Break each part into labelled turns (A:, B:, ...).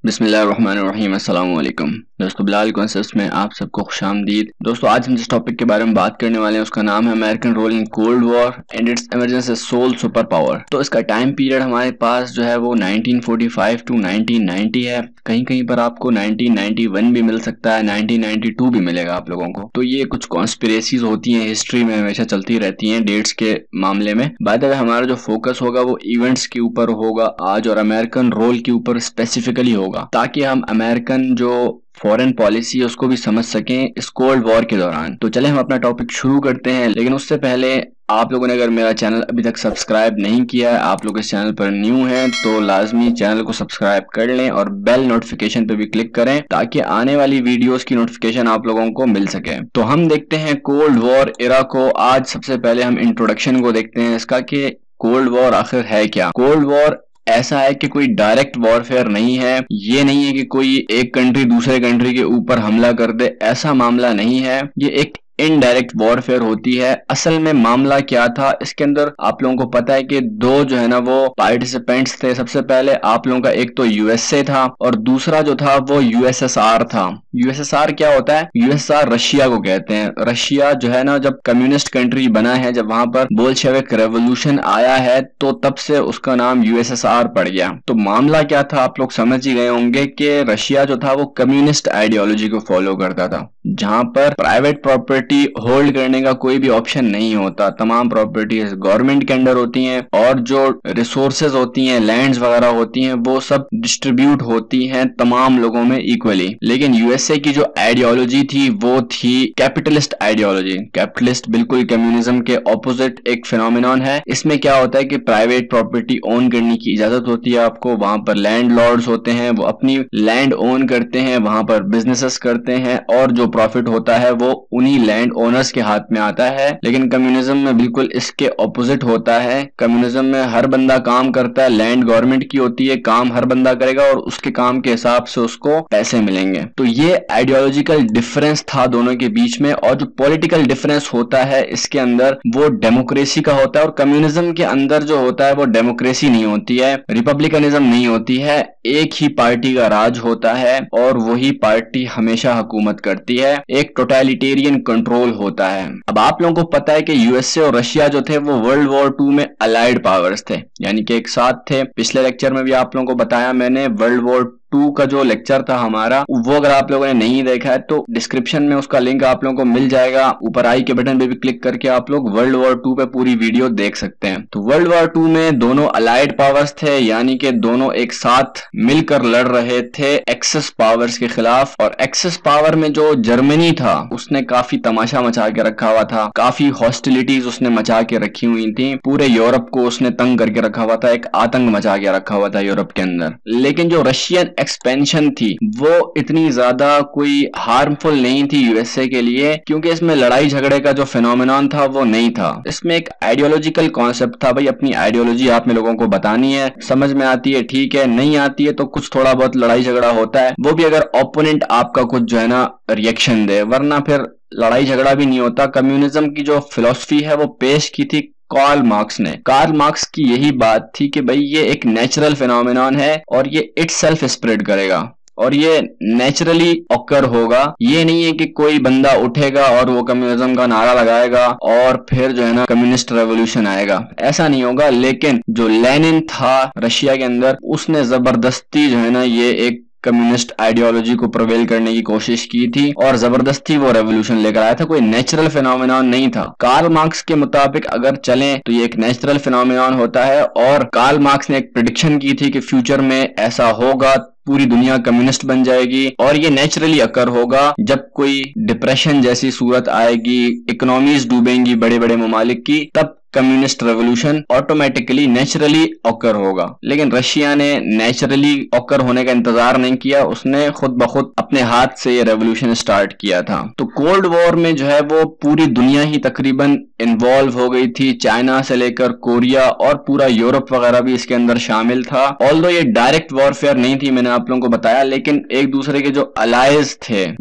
A: बिस्मिल्लाहिर्रहमानिर्रहीम अस्सलाम वालेकुम दोस्तों, बिलालconcepts में आप सबको खुशामदीद। दोस्तों आज हम जिस टॉपिक के बारे में बात करने वाले हैं उसका नाम है American role in cold war and its emergence as sole superpower. तो इसका टाइम पीरियड हमारे पास जो है वो 1945 टू 1990 है। कहीं कहीं पर आपको 1991 भी मिल सकता है, 1992 भी मिलेगा आप लोगों को। तो ये कुछ कॉन्स्पिरेसीज होती हैं, हिस्ट्री में हमेशा चलती रहती हैं डेट्स के मामले में। बाय द वे हमारा जो फोकस होगा वो इवेंट्स के ऊपर होगा आज, और अमेरिकन रोल के ऊपर स्पेसिफिकली होगा, ताकि हम अमेरिकन जो फॉरेन पॉलिसी है उसको भी समझ सकें इस कोल्ड वॉर के दौरान। तो चले हम अपना टॉपिक शुरू करते हैं, लेकिन उससे पहले आप लोगों ने अगर मेरा चैनल अभी तक सब्सक्राइब नहीं किया है, आप लोग इस चैनल पर न्यू हैं, तो लाजमी चैनल को सब्सक्राइब कर लें और बेल नोटिफिकेशन पे भी क्लिक करें ताकि आने वाली वीडियोस की नोटिफिकेशन आप लोगों को मिल सके। तो हम देखते हैं कोल्ड वॉर एरा को। आज सबसे पहले हम इंट्रोडक्शन को देखते हैं इसका कि कोल्ड वॉर आखिर है क्या। कोल्ड वॉर ऐसा है कि कोई डायरेक्ट वॉरफेयर नहीं है। ये नहीं है कि कोई एक कंट्री दूसरे कंट्री के ऊपर हमला कर दे, ऐसा मामला नहीं है। ये एक इनडायरेक्ट वॉरफेयर होती है। असल में मामला क्या था इसके अंदर, आप लोगों को पता है कि दो जो है ना वो पार्टिसिपेंट्स थे। सबसे पहले आप लोगों का एक तो यूएसए था और दूसरा जो था वो यूएसएसआर था। यूएसएसआर क्या होता है? यूएसएसआर रशिया को कहते हैं। रशिया जो है ना जब कम्युनिस्ट कंट्री बना है, जब वहां पर बोल्शेविक रेवोल्यूशन आया है, तो तब से उसका नाम यूएसएसआर पड़ गया। तो मामला क्या था आप लोग समझ ही गए होंगे कि रशिया जो था वो कम्युनिस्ट आइडियोलॉजी को फॉलो करता था, जहां पर प्राइवेट प्रॉपर्टी होल्ड करने का कोई भी ऑप्शन नहीं होता। तमाम प्रॉपर्टीज गवर्नमेंट के अंडर होती हैं और जो रिसोर्सेज होती हैं, लैंड्स वगैरह होती हैं, वो सब डिस्ट्रीब्यूट होती हैं तमाम लोगों में इक्वली। लेकिन यूएसए की जो आइडियोलॉजी थी वो थी कैपिटलिस्ट आइडियोलॉजी। कैपिटलिस्ट बिल्कुल कम्युनिज्म के ऑपोजिट एक फिनोमिनन है। इसमें क्या होता है कि प्राइवेट प्रॉपर्टी ओन करने की इजाजत होती है आपको। वहां पर लैंड लॉर्ड्स होते हैं, वो अपनी लैंड ओन करते हैं, वहां पर बिजनेसेस करते हैं और जो प्रॉफिट होता है वो उन्हीं लैंड ओनर्स के हाथ में आता है। लेकिन कम्युनिज्म में बिल्कुल इसके ऑपोजिट होता है। कम्युनिज्म में हर बंदा काम करता है, लैंड गवर्नमेंट की होती है, काम हर बंदा करेगा और उसके काम के हिसाब से उसको पैसे मिलेंगे। तो ये आइडियोलॉजिकल डिफरेंस था दोनों के बीच में। और जो पॉलिटिकल डिफरेंस होता है इसके अंदर वो डेमोक्रेसी का होता है, और कम्युनिज्म के अंदर जो होता है वो डेमोक्रेसी नहीं होती है, रिपब्लिकनिज्म नहीं होती है। एक ही पार्टी का राज होता है और वही पार्टी हमेशा हुकूमत करती है। एक टोटलिटेरियन कंट्रोल होता है। अब आप लोगों को पता है कि यूएसए और रशिया जो थे वो वर्ल्ड वॉर 2 में अलाइड पावर्स थे, यानी कि एक साथ थे। पिछले लेक्चर में भी आप लोगों को बताया मैंने, वर्ल्ड वॉर 2 का जो लेक्चर था हमारा, वो अगर आप लोगों ने नहीं देखा है तो डिस्क्रिप्शन में उसका लिंक आप लोगों को मिल जाएगा। ऊपर आई के बटन पे भी क्लिक करके आप लोग वर्ल्ड वॉर 2 पे पूरी वीडियो देख सकते हैं। तो वर्ल्ड वॉर 2 में दोनों अलाइड पावर्स थे, यानी कि दोनों एक साथ मिलकर लड़ रहे थे एक्सेस पावर्स के खिलाफ। और एक्सेस पावर में जो जर्मनी था उसने काफी तमाशा मचा के रखा हुआ था, काफी हॉस्टिलिटीज उसने मचा के रखी हुई थी। पूरे यूरोप को उसने तंग करके रखा हुआ था, एक आतंक मचा के रखा हुआ था यूरोप के अंदर। लेकिन जो रशियन एक्सपेंशन थी वो इतनी ज्यादा कोई हार्मफुल नहीं थी यूएसए के लिए, क्योंकि इसमें लड़ाई झगड़े का जो फिनोमिनन था वो नहीं था। इसमें एक आइडियोलॉजिकल कॉन्सेप्ट था, भाई अपनी आइडियोलॉजी आपने लोगों को बतानी है, समझ में आती है ठीक है, नहीं आती है तो कुछ थोड़ा बहुत लड़ाई झगड़ा होता है, वो भी अगर ओपोनेंट आपका कुछ जो है ना रिएक्शन दे, वरना फिर लड़ाई झगड़ा भी नहीं होता। कम्युनिज्म की जो फिलॉसफी है वो पेश की थी कार्ल मार्क्स ने। कार्ल मार्क्स की यही बात थी कि भाई ये एक नेचुरल फिनोमिनन है और ये इटसेल्फ स्प्रेड करेगा और ये नेचुरली ऑकर होगा। ये नहीं है कि कोई बंदा उठेगा और वो कम्युनिज्म का नारा लगाएगा और फिर जो है ना कम्युनिस्ट रेवोल्यूशन आएगा, ऐसा नहीं होगा। लेकिन जो लेनिन था रशिया के अंदर, उसने जबरदस्ती जो है ना ये एक कम्युनिस्ट आइडियोलॉजी को प्रिवेल करने की कोशिश की थी और जबरदस्ती वो रेवोल्यूशन लेकर आया था, कोई नेचुरल फिनोमिनन नहीं था। कार्ल मार्क्स के मुताबिक अगर चलें तो ये एक नेचुरल फिनोमिनन होता है। और कार्ल मार्क्स ने एक प्रेडिक्शन की थी कि फ्यूचर में ऐसा होगा, पूरी दुनिया कम्युनिस्ट बन जाएगी और ये नेचुरली अकर होगा। जब कोई डिप्रेशन जैसी सूरत आएगी, इकोनॉमीज डूबेंगी बड़े बड़े ममालिक की, तब communist revolution automatically naturally occur होगा। लेकिन रशिया ने नेचुरली ऑकर होने का इंतजार नहीं किया, उसने खुद ब खुद अपने हाथ से ये रेवोल्यूशन स्टार्ट किया था। तो कोल्ड वॉर में जो है वो पूरी दुनिया ही तकरीबन इन्वॉल्व हो गई थी, चाइना से लेकर कोरिया और पूरा यूरोप वगैरह भी इसके अंदर शामिल था। ऑल्दो ये डायरेक्ट वॉरफेयर नहीं थी, मैंने आप लोगों को बताया, लेकिन एक दूसरे के जो अलाइज थे, जैसे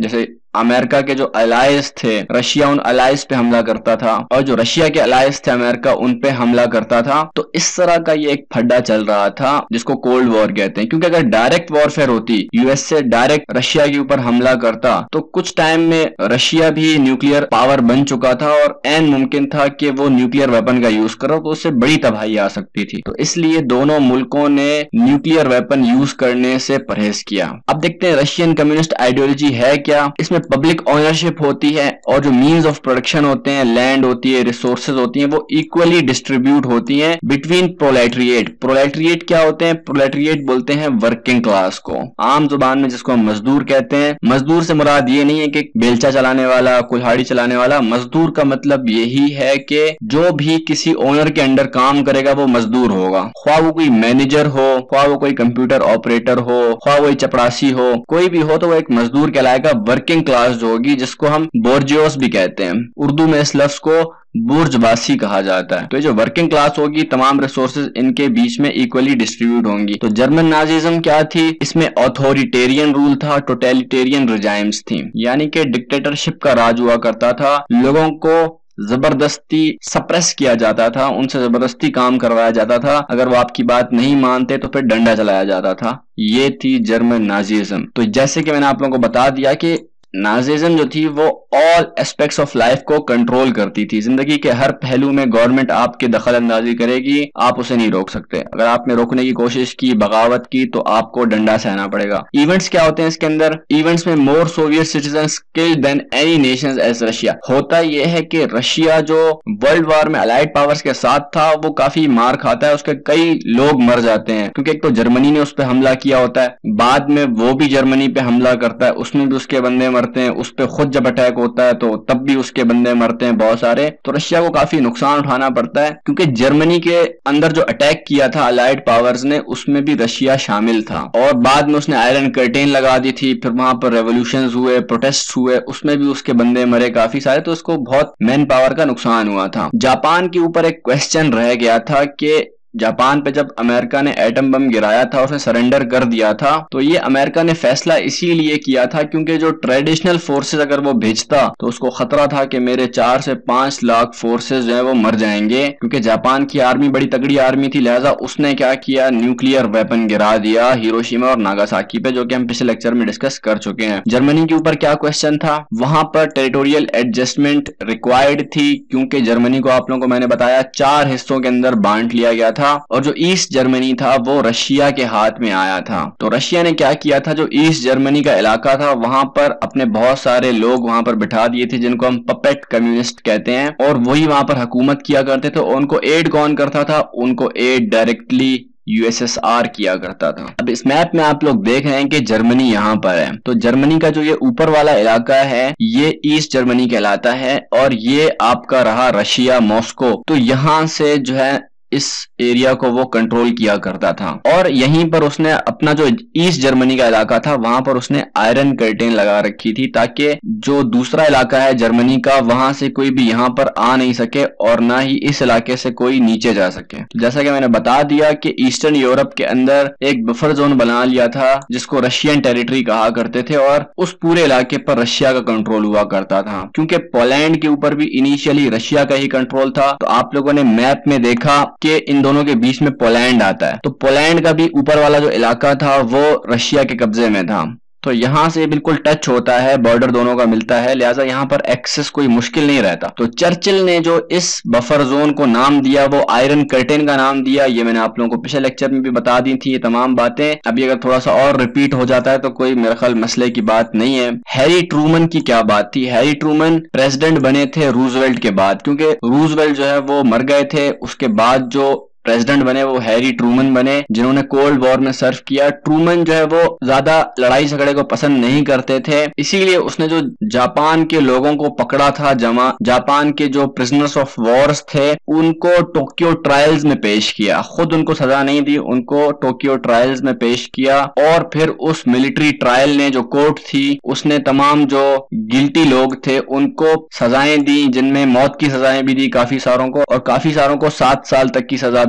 A: अमेरिका के जो अलाइज थे, रशिया उन अलाइज पे हमला करता था और जो रशिया के अलाइज थे अमेरिका उन पे हमला करता था। तो इस तरह का ये एक फड्डा चल रहा था जिसको कोल्ड वॉर कहते हैं, क्योंकि अगर डायरेक्ट वॉरफेयर होती, यूएस से डायरेक्ट रशिया के ऊपर हमला करता, तो कुछ टाइम में रशिया भी न्यूक्लियर पावर बन चुका था और एन मुमकिन था कि वो न्यूक्लियर वेपन का यूज करो तो उससे बड़ी तबाही आ सकती थी। तो इसलिए दोनों मुल्कों ने न्यूक्लियर वेपन यूज करने से परहेज किया। अब देखते हैं रशियन कम्युनिस्ट आइडियोलॉजी है क्या। इसमें पब्लिक ओनरशिप होती है और जो मीन्स ऑफ प्रोडक्शन होते हैं, लैंड होती है, रिसोर्सेज होती हैं, वो इक्वली डिस्ट्रीब्यूट होती हैं बिटवीन प्रोलेटरिएट। प्रोलेटरिएट क्या होते हैं? प्रोलेटरिएट बोलते हैं वर्किंग क्लास को, आम जुबान में जिसको हम मजदूर कहते हैं। मजदूर से मुराद ये नहीं है कि बेलचा चलाने वाला, कुल्हाड़ी चलाने वाला। मजदूर का मतलब यही है कि जो भी किसी ओनर के अंडर काम करेगा वो मजदूर होगा, ख्वाह वो कोई मैनेजर हो, ख्वाह वो कोई कंप्यूटर ऑपरेटर हो, ख्वाह वो चपरासी हो, कोई भी हो, तो वो एक मजदूर कहलाएगा। वर्किंग क्लास जो होगी, जिसको हम बोर्जियोस भी कहते हैं, उर्दू में इस लफ्ज को बुर्जबासी कहा जाता है। तो ये जो वर्किंग क्लास होगी, तमाम रिसोर्सेज इनके बीच में इक्वली डिस्ट्रीब्यूट होंगी। तो जर्मन नाजिज्म क्या थी? इसमें ऑथोरिटेरियन रूल था, टोटलिटेरियन रिजाइम्स थी, यानी कि डिक्टेटरशिप का राज हुआ करता था। लोगों को जबरदस्ती सप्रेस किया जाता था, उनसे जबरदस्ती काम करवाया जाता था। अगर वो आपकी बात नहीं मानते तो फिर डंडा चलाया जाता था। ये थी जर्मन नाजिज्म। तो जैसे कि मैंने आप लोगों को बता दिया कि नाजिज्म जो थी वो ऑल एस्पेक्ट्स ऑफ लाइफ को कंट्रोल करती थी। जिंदगी के हर पहलू में गवर्नमेंट आपकी दखल अंदाजी करेगी, आप उसे नहीं रोक सकते। अगर आपने रोकने की कोशिश की, बगावत की, तो आपको डंडा सहना पड़ेगा। इवेंट्स क्या होते हैं इसके अंदर? इवेंट्स में more Soviet citizens killed than any nations as Russia. होता यह है कि रशिया जो वर्ल्ड वॉर में अलाइड पावर्स के साथ था, वो काफी मार खाता है, उसके कई लोग मर जाते हैं, क्योंकि एक तो जर्मनी ने उस पर हमला किया होता है, बाद में वो भी जर्मनी पे हमला करता है, उसमें भी उसके बंदे मरते हैं, उस पे खुद जब अटैक होता है तो तब भी उसके बंदे मरते हैं बहुत सारे। तो रशिया को काफी नुकसान उठाना पड़ता है, क्योंकि जर्मनी के अंदर जो अटैक किया था अलाइड पावर्स ने, उसमें भी रशिया शामिल था। और बाद में उसने आयरन कर्टेन लगा दी थी, फिर वहां पर रेवोल्यूशंस हुए, प्रोटेस्ट हुए, उसमें भी उसके बंदे मरे काफी सारे। तो उसको बहुत मैन पावर का नुकसान हुआ था। जापान के ऊपर एक क्वेश्चन रह गया था कि जापान पे जब अमेरिका ने एटम बम गिराया था, उसने सरेंडर कर दिया था, तो ये अमेरिका ने फैसला इसीलिए किया था क्योंकि जो ट्रेडिशनल फोर्सेस अगर वो भेजता तो उसको खतरा था कि मेरे 4 से 5 लाख फोर्सेस जो है वो मर जाएंगे, क्योंकि जापान की आर्मी बड़ी तगड़ी आर्मी थी। लिहाजा उसने क्या किया, न्यूक्लियर वेपन गिरा दिया हिरोशिमा और नागासाकी पे, जो कि हम पिछले लेक्चर में डिस्कस कर चुके हैं। जर्मनी के ऊपर क्या क्वेश्चन था? वहां पर टेरिटोरियल एडजस्टमेंट रिक्वायर्ड थी, क्योंकि जर्मनी को आप लोगों को मैंने बताया 4 हिस्सों के अंदर बांट लिया गया था, और जो ईस्ट जर्मनी था वो रशिया के हाथ में आया था। तो रशिया ने क्या किया था, जो ईस्ट जर्मनी का इलाका था वहां पर अपने बहुत सारे लोग वहां पर बिठा दिए थे, जिनको हम पपेट कम्युनिस्ट कहते हैं, और वही वहां पर हुकूमत किया करते थे। उनको एड कौन करता था? उनको एड डायरेक्टली यूएसएसआर किया करता था। अब इस मैप में आप लोग देख रहे हैं कि जर्मनी यहाँ पर है, तो जर्मनी का जो ये ऊपर वाला इलाका है ये ईस्ट जर्मनी कहलाता है, और ये आपका रहा रशिया, मॉस्को। तो यहाँ से जो है इस एरिया को वो कंट्रोल किया करता था, और यहीं पर उसने अपना जो ईस्ट जर्मनी का इलाका था वहां पर उसने आयरन कर्टेन लगा रखी थी, ताकि जो दूसरा इलाका है जर्मनी का वहां से कोई भी यहाँ पर आ नहीं सके और ना ही इस इलाके से कोई नीचे जा सके। जैसा कि मैंने बता दिया कि ईस्टर्न यूरोप के अंदर एक बफर जोन बना लिया था जिसको रशियन टेरिटरी कहा करते थे, और उस पूरे इलाके पर रशिया का कंट्रोल हुआ करता था। क्योंकि पोलैंड के ऊपर भी इनिशियली रशिया का ही कंट्रोल था, तो आप लोगों ने मैप में देखा कि इन दोनों के बीच में पोलैंड आता है, तो पोलैंड का भी ऊपर वाला जो इलाका था वो रशिया के कब्जे में था। तो यहां से बिल्कुल टच होता है, बॉर्डर दोनों का मिलता है, लिहाजा यहां पर एक्सेस कोई मुश्किल नहीं रहता। तो चर्चिल ने जो इस बफर जोन को नाम दिया वो आयरन कर्टेन का नाम दिया। ये मैंने आप लोगों को पिछले लेक्चर में भी बता दी थी ये तमाम बातें। अभी अगर थोड़ा सा और रिपीट हो जाता है तो कोई मेरे ख्याल मसले की बात नहीं है। हैरी ट्रूमन की क्या बात थी? हैरी ट्रूमन प्रेसिडेंट बने थे रूजवेल्ट के बाद, क्योंकि रूजवेल्ट जो है वो मर गए थे, उसके बाद जो प्रेसिडेंट बने वो हैरी ट्रूमन बने, जिन्होंने कोल्ड वॉर में सर्व किया। ट्रूमन जो है वो ज्यादा लड़ाई झगड़े को पसंद नहीं करते थे, इसीलिए उसने जो जापान के लोगों को पकड़ा था, जापान के जो प्रिजनर्स ऑफ वॉर्स थे उनको टोक्यो ट्रायल्स में पेश किया। खुद उनको सजा नहीं दी, उनको टोक्यो ट्रायल्स में पेश किया, और फिर उस मिलिट्री ट्रायल ने, जो कोर्ट थी, उसने तमाम जो गिल्टी लोग थे उनको सजाएं दी, जिनमें मौत की सजाएं भी दी काफी सारों को, और काफी सारों को 7 साल तक की सजा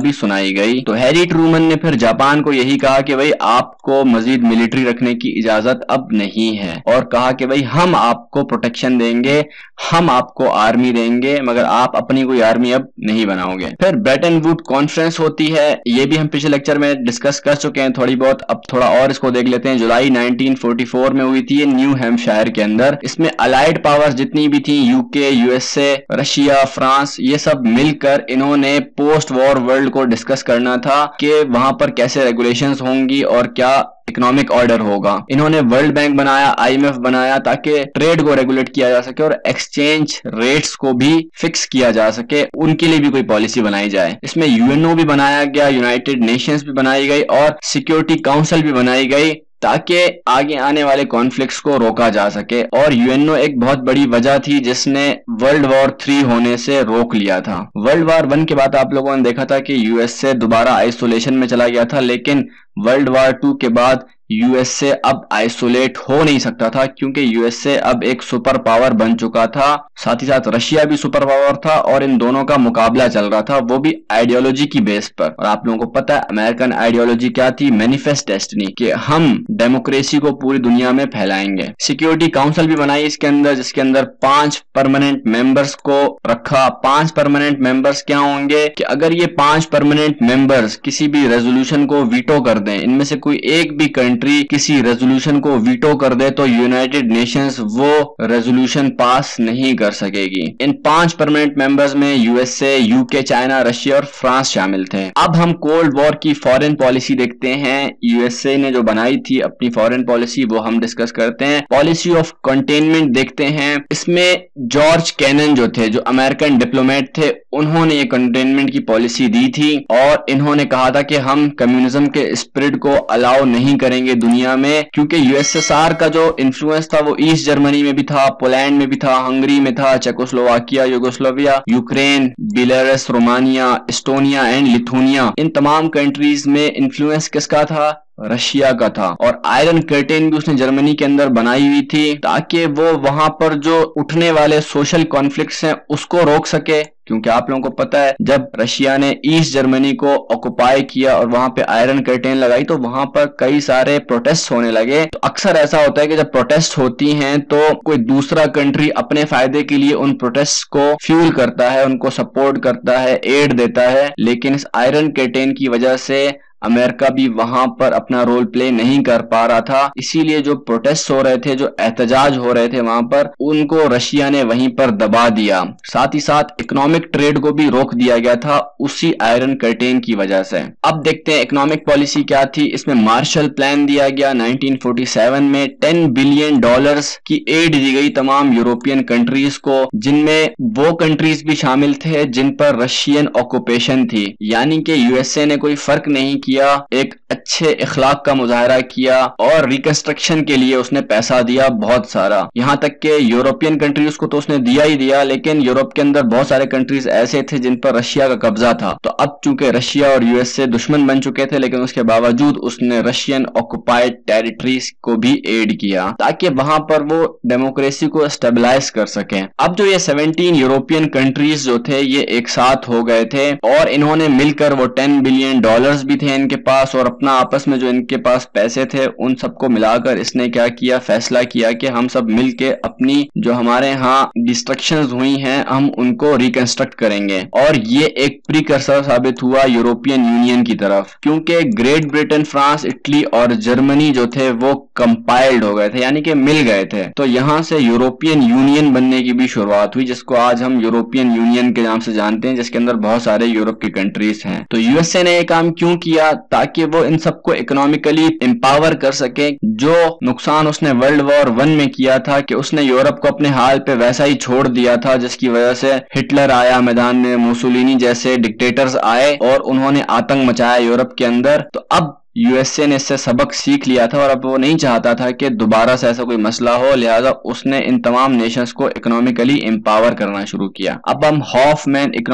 A: भी सुनाई गई। तो हैरी ट्रूमन ने फिर जापान को यही कहा कि भाई आपको मजीद मिलिट्री रखने की इजाजत अब नहीं है, और कहा कि भाई हम आपको प्रोटेक्शन देंगे, हम आपको आर्मी देंगे, मगर आप अपनी कोई आर्मी अब नहीं बनाओगे। फिर ब्रेटन वुड कॉन्फ्रेंस होती है, ये भी हम पिछले लेक्चर में डिस्कस कर चुके हैं थोड़ी बहुत, अब थोड़ा और इसको देख लेते हैं। जुलाई 1944 में हुई थी ये न्यू हैम्पशायर के अंदर। इसमें अलाइड पावर्स जितनी भी थी, यूके, यूएसए, रशिया, फ्रांस, ये सब मिलकर इन्होंने पोस्ट वॉर वर्ल्ड को डिस्कस करना था कि वहां पर कैसे रेगुलेशंस होंगी और क्या इकोनॉमिक ऑर्डर होगा। इन्होंने वर्ल्ड बैंक बनाया, आईएमएफ बनाया, ताकि ट्रेड को रेगुलेट किया जा सके और एक्सचेंज रेट्स को भी फिक्स किया जा सके, उनके लिए भी कोई पॉलिसी बनाई जाए। इसमें यूएनओ भी बनाया गया, यूनाइटेड नेशंस भी बनाई गई और सिक्योरिटी काउंसिल भी बनाई गई, ताकि आगे आने वाले कॉन्फ्लिक्ट्स को रोका जा सके। और यूएनओ एक बहुत बड़ी वजह थी जिसने वर्ल्ड वॉर 3 होने से रोक लिया था। वर्ल्ड वॉर 1 के बाद आप लोगों ने देखा था कि यूएसए दोबारा आइसोलेशन में चला गया था, लेकिन वर्ल्ड वॉर 2 के बाद यूएसए अब आइसोलेट हो नहीं सकता था, क्योंकि यूएसए अब एक सुपर पावर बन चुका था। साथ ही साथ रशिया भी सुपर पावर था और इन दोनों का मुकाबला चल रहा था, वो भी आइडियोलॉजी की बेस पर। और आप लोगों को पता है अमेरिकन आइडियोलॉजी क्या थी? मैनिफेस्ट डेस्टिनी, कि हम डेमोक्रेसी को पूरी दुनिया में फैलाएंगे। सिक्योरिटी काउंसिल भी बनाई इसके अंदर, जिसके अंदर 5 परमानेंट मेंबर्स को रखा। 5 परमानेंट मेंबर्स क्या होंगे कि अगर ये 5 परमानेंट मेंबर्स किसी भी रेजोल्यूशन को वीटो कर दें, इनमें से कोई एक भी कंट्री किसी रेजोल्यूशन को वीटो कर दे, तो यूनाइटेड नेशंस वो रेजोल्यूशन पास नहीं कर सकेगी। इन 5 परमानेंट मेंबर्स में यूएसए, यूके, चाइना, रशिया और फ्रांस शामिल थे। अब हम कोल्ड वॉर की फॉरेन पॉलिसी देखते हैं। यूएसए ने जो बनाई थी अपनी फॉरेन पॉलिसी, वो हम डिस्कस करते हैं। पॉलिसी ऑफ कंटेनमेंट देखते हैं। इसमें जॉर्ज कैनन जो थे, जो अमेरिकन डिप्लोमेट थे, उन्होंने ये कंटेनमेंट की पॉलिसी दी थी और इन्होंने कहा था कि हम कम्युनिज्म के स्पिरिट को अलाउ नहीं करेंगे दुनिया में, क्योंकि यूएसएसआर का जो इन्फ्लुएंस था वो ईस्ट जर्मनी में भी था, पोलैंड में भी था, हंगरी में था, Czechoslovakia, Yugoslavia, Ukraine, Belarus, Romania, Estonia and Lithuania, इन तमाम कंट्रीज में इन्फ्लुएंस किसका था? रशिया का था। और आयरन कर्टेन भी उसने जर्मनी के अंदर बनाई हुई थी, ताकि वो वहां पर जो उठने वाले सोशल कॉन्फ्लिक्ट्स हैं उसको रोक सके। क्योंकि आप लोगों को पता है जब रशिया ने ईस्ट जर्मनी को ऑक्युपाई किया और वहां पे आयरन कर्टेन लगाई, तो वहां पर कई सारे प्रोटेस्ट होने लगे। तो अक्सर ऐसा होता है कि जब प्रोटेस्ट होती हैं तो कोई दूसरा कंट्री अपने फायदे के लिए उन प्रोटेस्ट को फ्यूल करता है, उनको सपोर्ट करता है, एड देता है। लेकिन इस आयरन कर्टेन की वजह से अमेरिका भी वहां पर अपना रोल प्ले नहीं कर पा रहा था, इसीलिए जो प्रोटेस्ट हो रहे थे, जो एहतजाज हो रहे थे वहां पर, उनको रशिया ने वहीं पर दबा दिया। साथ ही साथ इकोनॉमिक ट्रेड को भी रोक दिया गया था उसी आयरन कर्टेन की वजह से। अब देखते हैं इकोनॉमिक पॉलिसी क्या थी। इसमें मार्शल प्लान दिया गया 1947 में। $10 बिलियन की एड दी गई तमाम यूरोपियन कंट्रीज को, जिनमें वो कंट्रीज भी शामिल थे जिन पर रशियन ऑक्युपेशन थी। यानी कि यूएसए ने कोई फर्क नहीं किया, एक अच्छे इखलाक का मुजाहरा किया और रिकंस्ट्रक्शन के लिए उसने पैसा दिया बहुत सारा। यहां तक कि यूरोपियन कंट्रीज को तो उसने दिया ही दिया, लेकिन यूरोप के अंदर बहुत सारे कंट्रीज ऐसे थे जिन पर रशिया का कब्जा था। तो अब चूंकि रशिया और यूएसए दुश्मन बन चुके थे, लेकिन उसके बावजूद उसने रशियन ऑक्युपाइड टेरिटरीज को भी एड किया, ताकि वहां पर वो डेमोक्रेसी को स्टेबलाइज कर सके। अब जो ये 17 यूरोपियन कंट्रीज जो थे, ये एक साथ हो गए थे और इन्होंने मिलकर, वो $10 बिलियन भी थे इनके पास, और अपना आपस में जो इनके पास पैसे थे उन सबको मिलाकर इसने क्या किया? फैसला किया कि हम सब मिलके अपनी जो हमारे यहाँ डिस्ट्रक्शंस हुई हैं हम उनको रिकंस्ट्रक्ट करेंगे। और ये एक प्रीकर्सर साबित हुआ यूरोपियन यूनियन की तरफ, क्योंकि ग्रेट ब्रिटेन, फ्रांस, इटली और जर्मनी जो थे वो कंपाइल्ड हो गए थे, यानी कि मिल गए थे। तो यहां से यूरोपियन यूनियन बनने की भी शुरुआत हुई, जिसको आज हम यूरोपियन यूनियन के नाम से जानते हैं, जिसके अंदर बहुत सारे यूरोप की कंट्रीज हैं। तो यूएसए ने ये काम क्यों किया? ताकि वो इन सबको इकोनॉमिकली एम्पावर कर सके। जो नुकसान उसने वर्ल्ड वॉर 1 में किया था कि उसने यूरोप को अपने हाल पे वैसा ही छोड़ दिया था, जिसकी वजह से हिटलर आया मैदान में, मुसोलिनी जैसे डिक्टेटर्स आए और उन्होंने आतंक मचाया यूरोप के अंदर। तो अब यूएसए ने इससे सबक सीख लिया था और अब वो नहीं चाहता था कि दोबारा से ऐसा कोई मसला हो, लिहाजा उसने इन तमाम नेशंस को इकोनॉमिकली एम्पावर करना शुरू किया। अब हम हॉफमैन इकोनॉमिक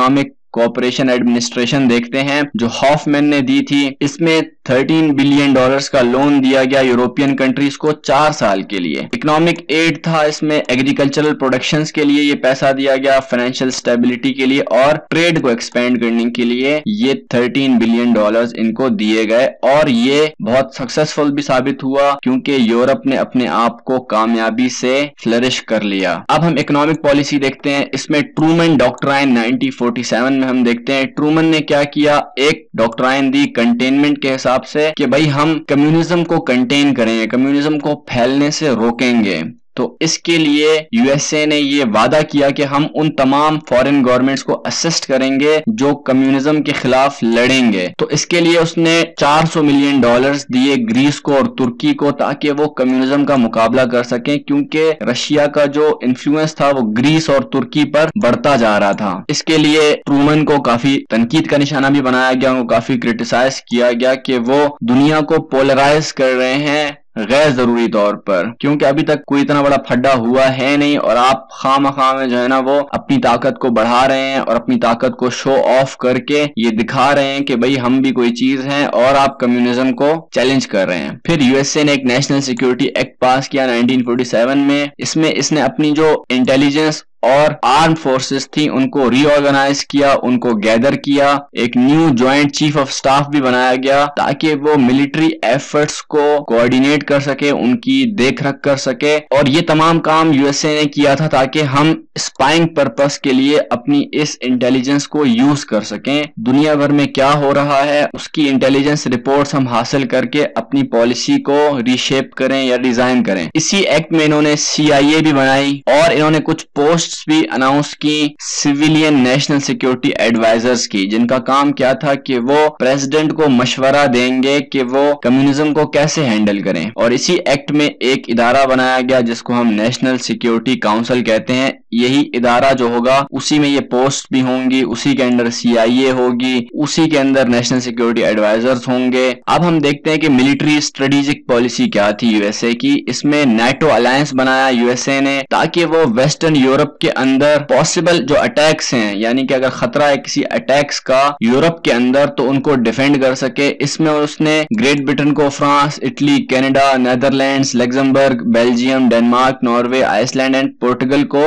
A: कोऑपरेशन एडमिनिस्ट्रेशन देखते हैं जो हॉफमैन ने दी थी, इसमें $13 बिलियन का लोन दिया गया यूरोपियन कंट्रीज को 4 साल के लिए। इकोनॉमिक एड था, इसमें एग्रीकल्चरल प्रोडक्शंस के लिए ये पैसा दिया गया, फाइनेंशियल स्टेबिलिटी के लिए और ट्रेड को एक्सपेंड करने के लिए ये $13 बिलियन इनको दिए गए और ये बहुत सक्सेसफुल भी साबित हुआ क्योंकि यूरोप ने अपने आप को कामयाबी से फ्लरिश कर लिया। अब हम इकोनॉमिक पॉलिसी देखते हैं, इसमें ट्रूमन डॉक्ट्राइन 1947 में हम देखते हैं ट्रूमन ने क्या किया, एक डॉक्ट्राइन दी कंटेनमेंट के हिसाब से कि भाई हम कम्युनिज्म को कंटेन करेंगे, कम्युनिज्म को फैलने से रोकेंगे। तो इसके लिए यूएसए ने ये वादा किया कि हम उन तमाम फॉरेन गवर्नमेंट्स को असिस्ट करेंगे जो कम्युनिज्म के खिलाफ लड़ेंगे। तो इसके लिए उसने $400 मिलियन दिए ग्रीस को और तुर्की को ताकि वो कम्युनिज्म का मुकाबला कर सकें, क्योंकि रशिया का जो इन्फ्लुएंस था वो ग्रीस और तुर्की पर बढ़ता जा रहा था। इसके लिए ट्रूमन को काफी तनकीद का निशाना भी बनाया गया, उनको काफी क्रिटिसाइज किया गया कि वो दुनिया को पोलराइज कर रहे हैं गैर जरूरी तौर पर, क्योंकि अभी तक कोई इतना बड़ा फड्डा हुआ है नहीं और आप खामखा में जो है ना वो अपनी ताकत को बढ़ा रहे हैं और अपनी ताकत को शो ऑफ करके ये दिखा रहे हैं कि भाई हम भी कोई चीज हैं और आप कम्युनिज्म को चैलेंज कर रहे हैं। फिर यूएसए ने एक नेशनल सिक्योरिटी एक्ट पास किया 1947 में, इसमें इसने अपनी जो इंटेलिजेंस और आर्म फोर्सेस थी उनको रीऑर्गेनाइज किया, उनको गैदर किया, एक new joint chief of staff भी बनाया गया ताकि वो मिलिट्री एफर्ट्स को कोऑर्डिनेट कर सके, उनकी देखरेख कर सके। और ये तमाम काम यूएसए ने किया था ताकि हम स्पाइंग पर्पस के लिए अपनी इस इंटेलिजेंस को यूज कर सकें, दुनिया भर में क्या हो रहा है उसकी इंटेलिजेंस रिपोर्ट्स हम हासिल करके अपनी पॉलिसी को रीशेप करें या डिजाइन करें। इसी एक्ट में इन्होंने CIA भी बनाई और इन्होंने कुछ पोस्ट भी अनाउंस की सिविलियन नेशनल सिक्योरिटी एडवाइजर्स की, जिनका काम क्या था कि वो प्रेसिडेंट को मशवरा देंगे कि वो कम्युनिज्म को कैसे हैंडल करें। और इसी एक्ट में एक इदारा बनाया गया जिसको हम नेशनल सिक्योरिटी काउंसिल कहते हैं। यही इदारा जो होगा उसी में ये पोस्ट भी होंगी, उसी के अंदर CIA होगी, उसी के अंदर नेशनल सिक्योरिटी एडवाइजर्स होंगे। अब हम देखते हैं कि मिलिट्री स्ट्रेटेजिक पॉलिसी क्या थी यूएसए की। इसमें NATO अलायंस बनाया यूएसए ने ताकि वो वेस्टर्न यूरोप के अंदर पॉसिबल जो अटैक्स हैं, यानी कि अगर खतरा है किसी अटैक्स का यूरोप के अंदर तो उनको डिफेंड कर सके। इसमें उसने ग्रेट ब्रिटेन को France, Italy, Canada, Netherlands, Luxembourg, Belgium, Denmark, Norway, Iceland and Portugal को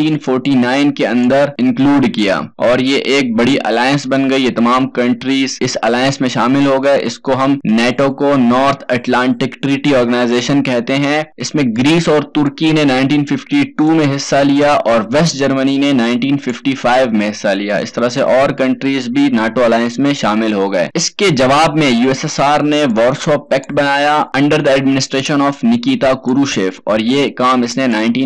A: 1949 के अंदर इंक्लूड किया और ये एक बड़ी अलायंस बन गई। ये तमाम कंट्रीज इस अलायंस में शामिल हो गए। इसको हम नेटो को नॉर्थ अटलांटिक ट्रीटी ऑर्गेनाइजेशन कहते हैं। इसमें ग्रीस और तुर्की ने 1952 में हिस्सा लिया और वेस्ट जर्मनी ने 1955 में हिस्सा लिया। इस तरह से और कंट्रीज भी नाटो अलायंस में शामिल हो गए। इसके जवाब में यूएसएसआर ने वॉर्सो पैक्ट बनाया under the administration of Nikita Khrushchev और ये काम इसने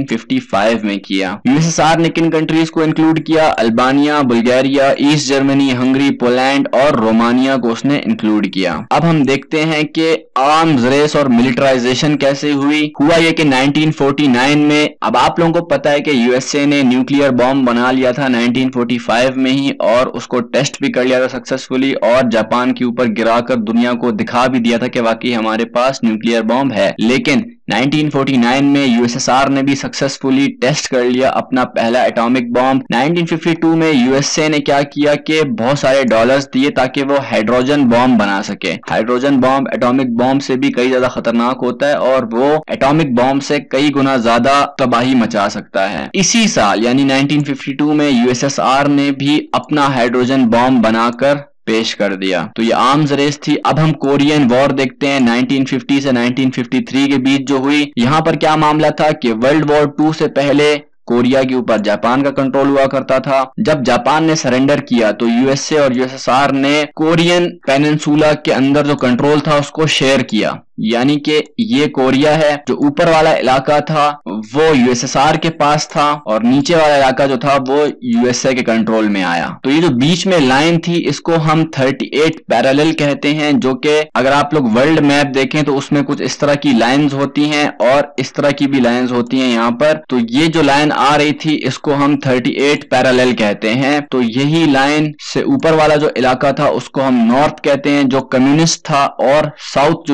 A: 1955 में किया। यूएसएसआर ने किन कंट्रीज को इंक्लूड किया? Albania, Bulgaria, East Germany, Hungary, Poland और रोमानिया को उसने इंक्लूड किया। अब हम देखते हैं कि आर्म्स रेस और मिलिटराइजेशन कैसे हुआ ये कि 1949 में, अब आप लोगों को पता है कि यूएसए ने न्यूक्लियर बॉम्ब बना लिया था 1945 में ही और उसको टेस्ट भी कर लिया था सक्सेसफुली और जापान के ऊपर गिराकर दुनिया को दिखा भी दिया था कि वाकई हमारे पास न्यूक्लियर बॉम्ब है। लेकिन 1949 में यूएसएसआर ने भी सक्सेसफुली टेस्ट कर लिया अपना पहला एटॉमिक बॉम्ब। 1952 में यूएसए ने क्या किया कि बहुत सारे डॉलर्स दिए ताकि वो हाइड्रोजन बॉम्ब बना सके। हाइड्रोजन बॉम्ब एटॉमिक बॉम्ब से भी कई ज्यादा खतरनाक होता है और वो एटॉमिक बॉम्ब से कई गुना ज्यादा तबाही मचा सकता है। इसी साल यानी 1952 में यूएसएसआर ने भी अपना हाइड्रोजन बॉम्ब बनाकर पेश कर दिया। तो ये आर्म्स रेस थी। अब हम कोरियन वॉर देखते हैं 1950 से 1953 के बीच जो हुई। यहाँ पर क्या मामला था कि वर्ल्ड वॉर 2 से पहले कोरिया के ऊपर जापान का कंट्रोल हुआ करता था। जब जापान ने सरेंडर किया तो यूएसए और यूएसएसआर ने कोरियन पेनिनसुला के अंदर जो कंट्रोल था उसको शेयर किया, यानी कि ये कोरिया है, जो ऊपर वाला इलाका था वो यूएसएसआर के पास था और नीचे वाला इलाका जो था वो यूएसए के कंट्रोल में आया। तो ये जो बीच में लाइन थी इसको हम 38 पैरेलल कहते हैं, जो कि अगर आप लोग वर्ल्ड मैप देखें तो उसमें कुछ इस तरह की लाइंस होती हैं और इस तरह की भी लाइंस होती हैं यहाँ पर। तो ये जो लाइन आ रही थी इसको हम 38 पैरेलल कहते हैं। तो यही लाइन से ऊपर वाला जो इलाका था उसको हम नॉर्थ कहते हैं जो कम्युनिस्ट था, और साउथ जो नीचे वाला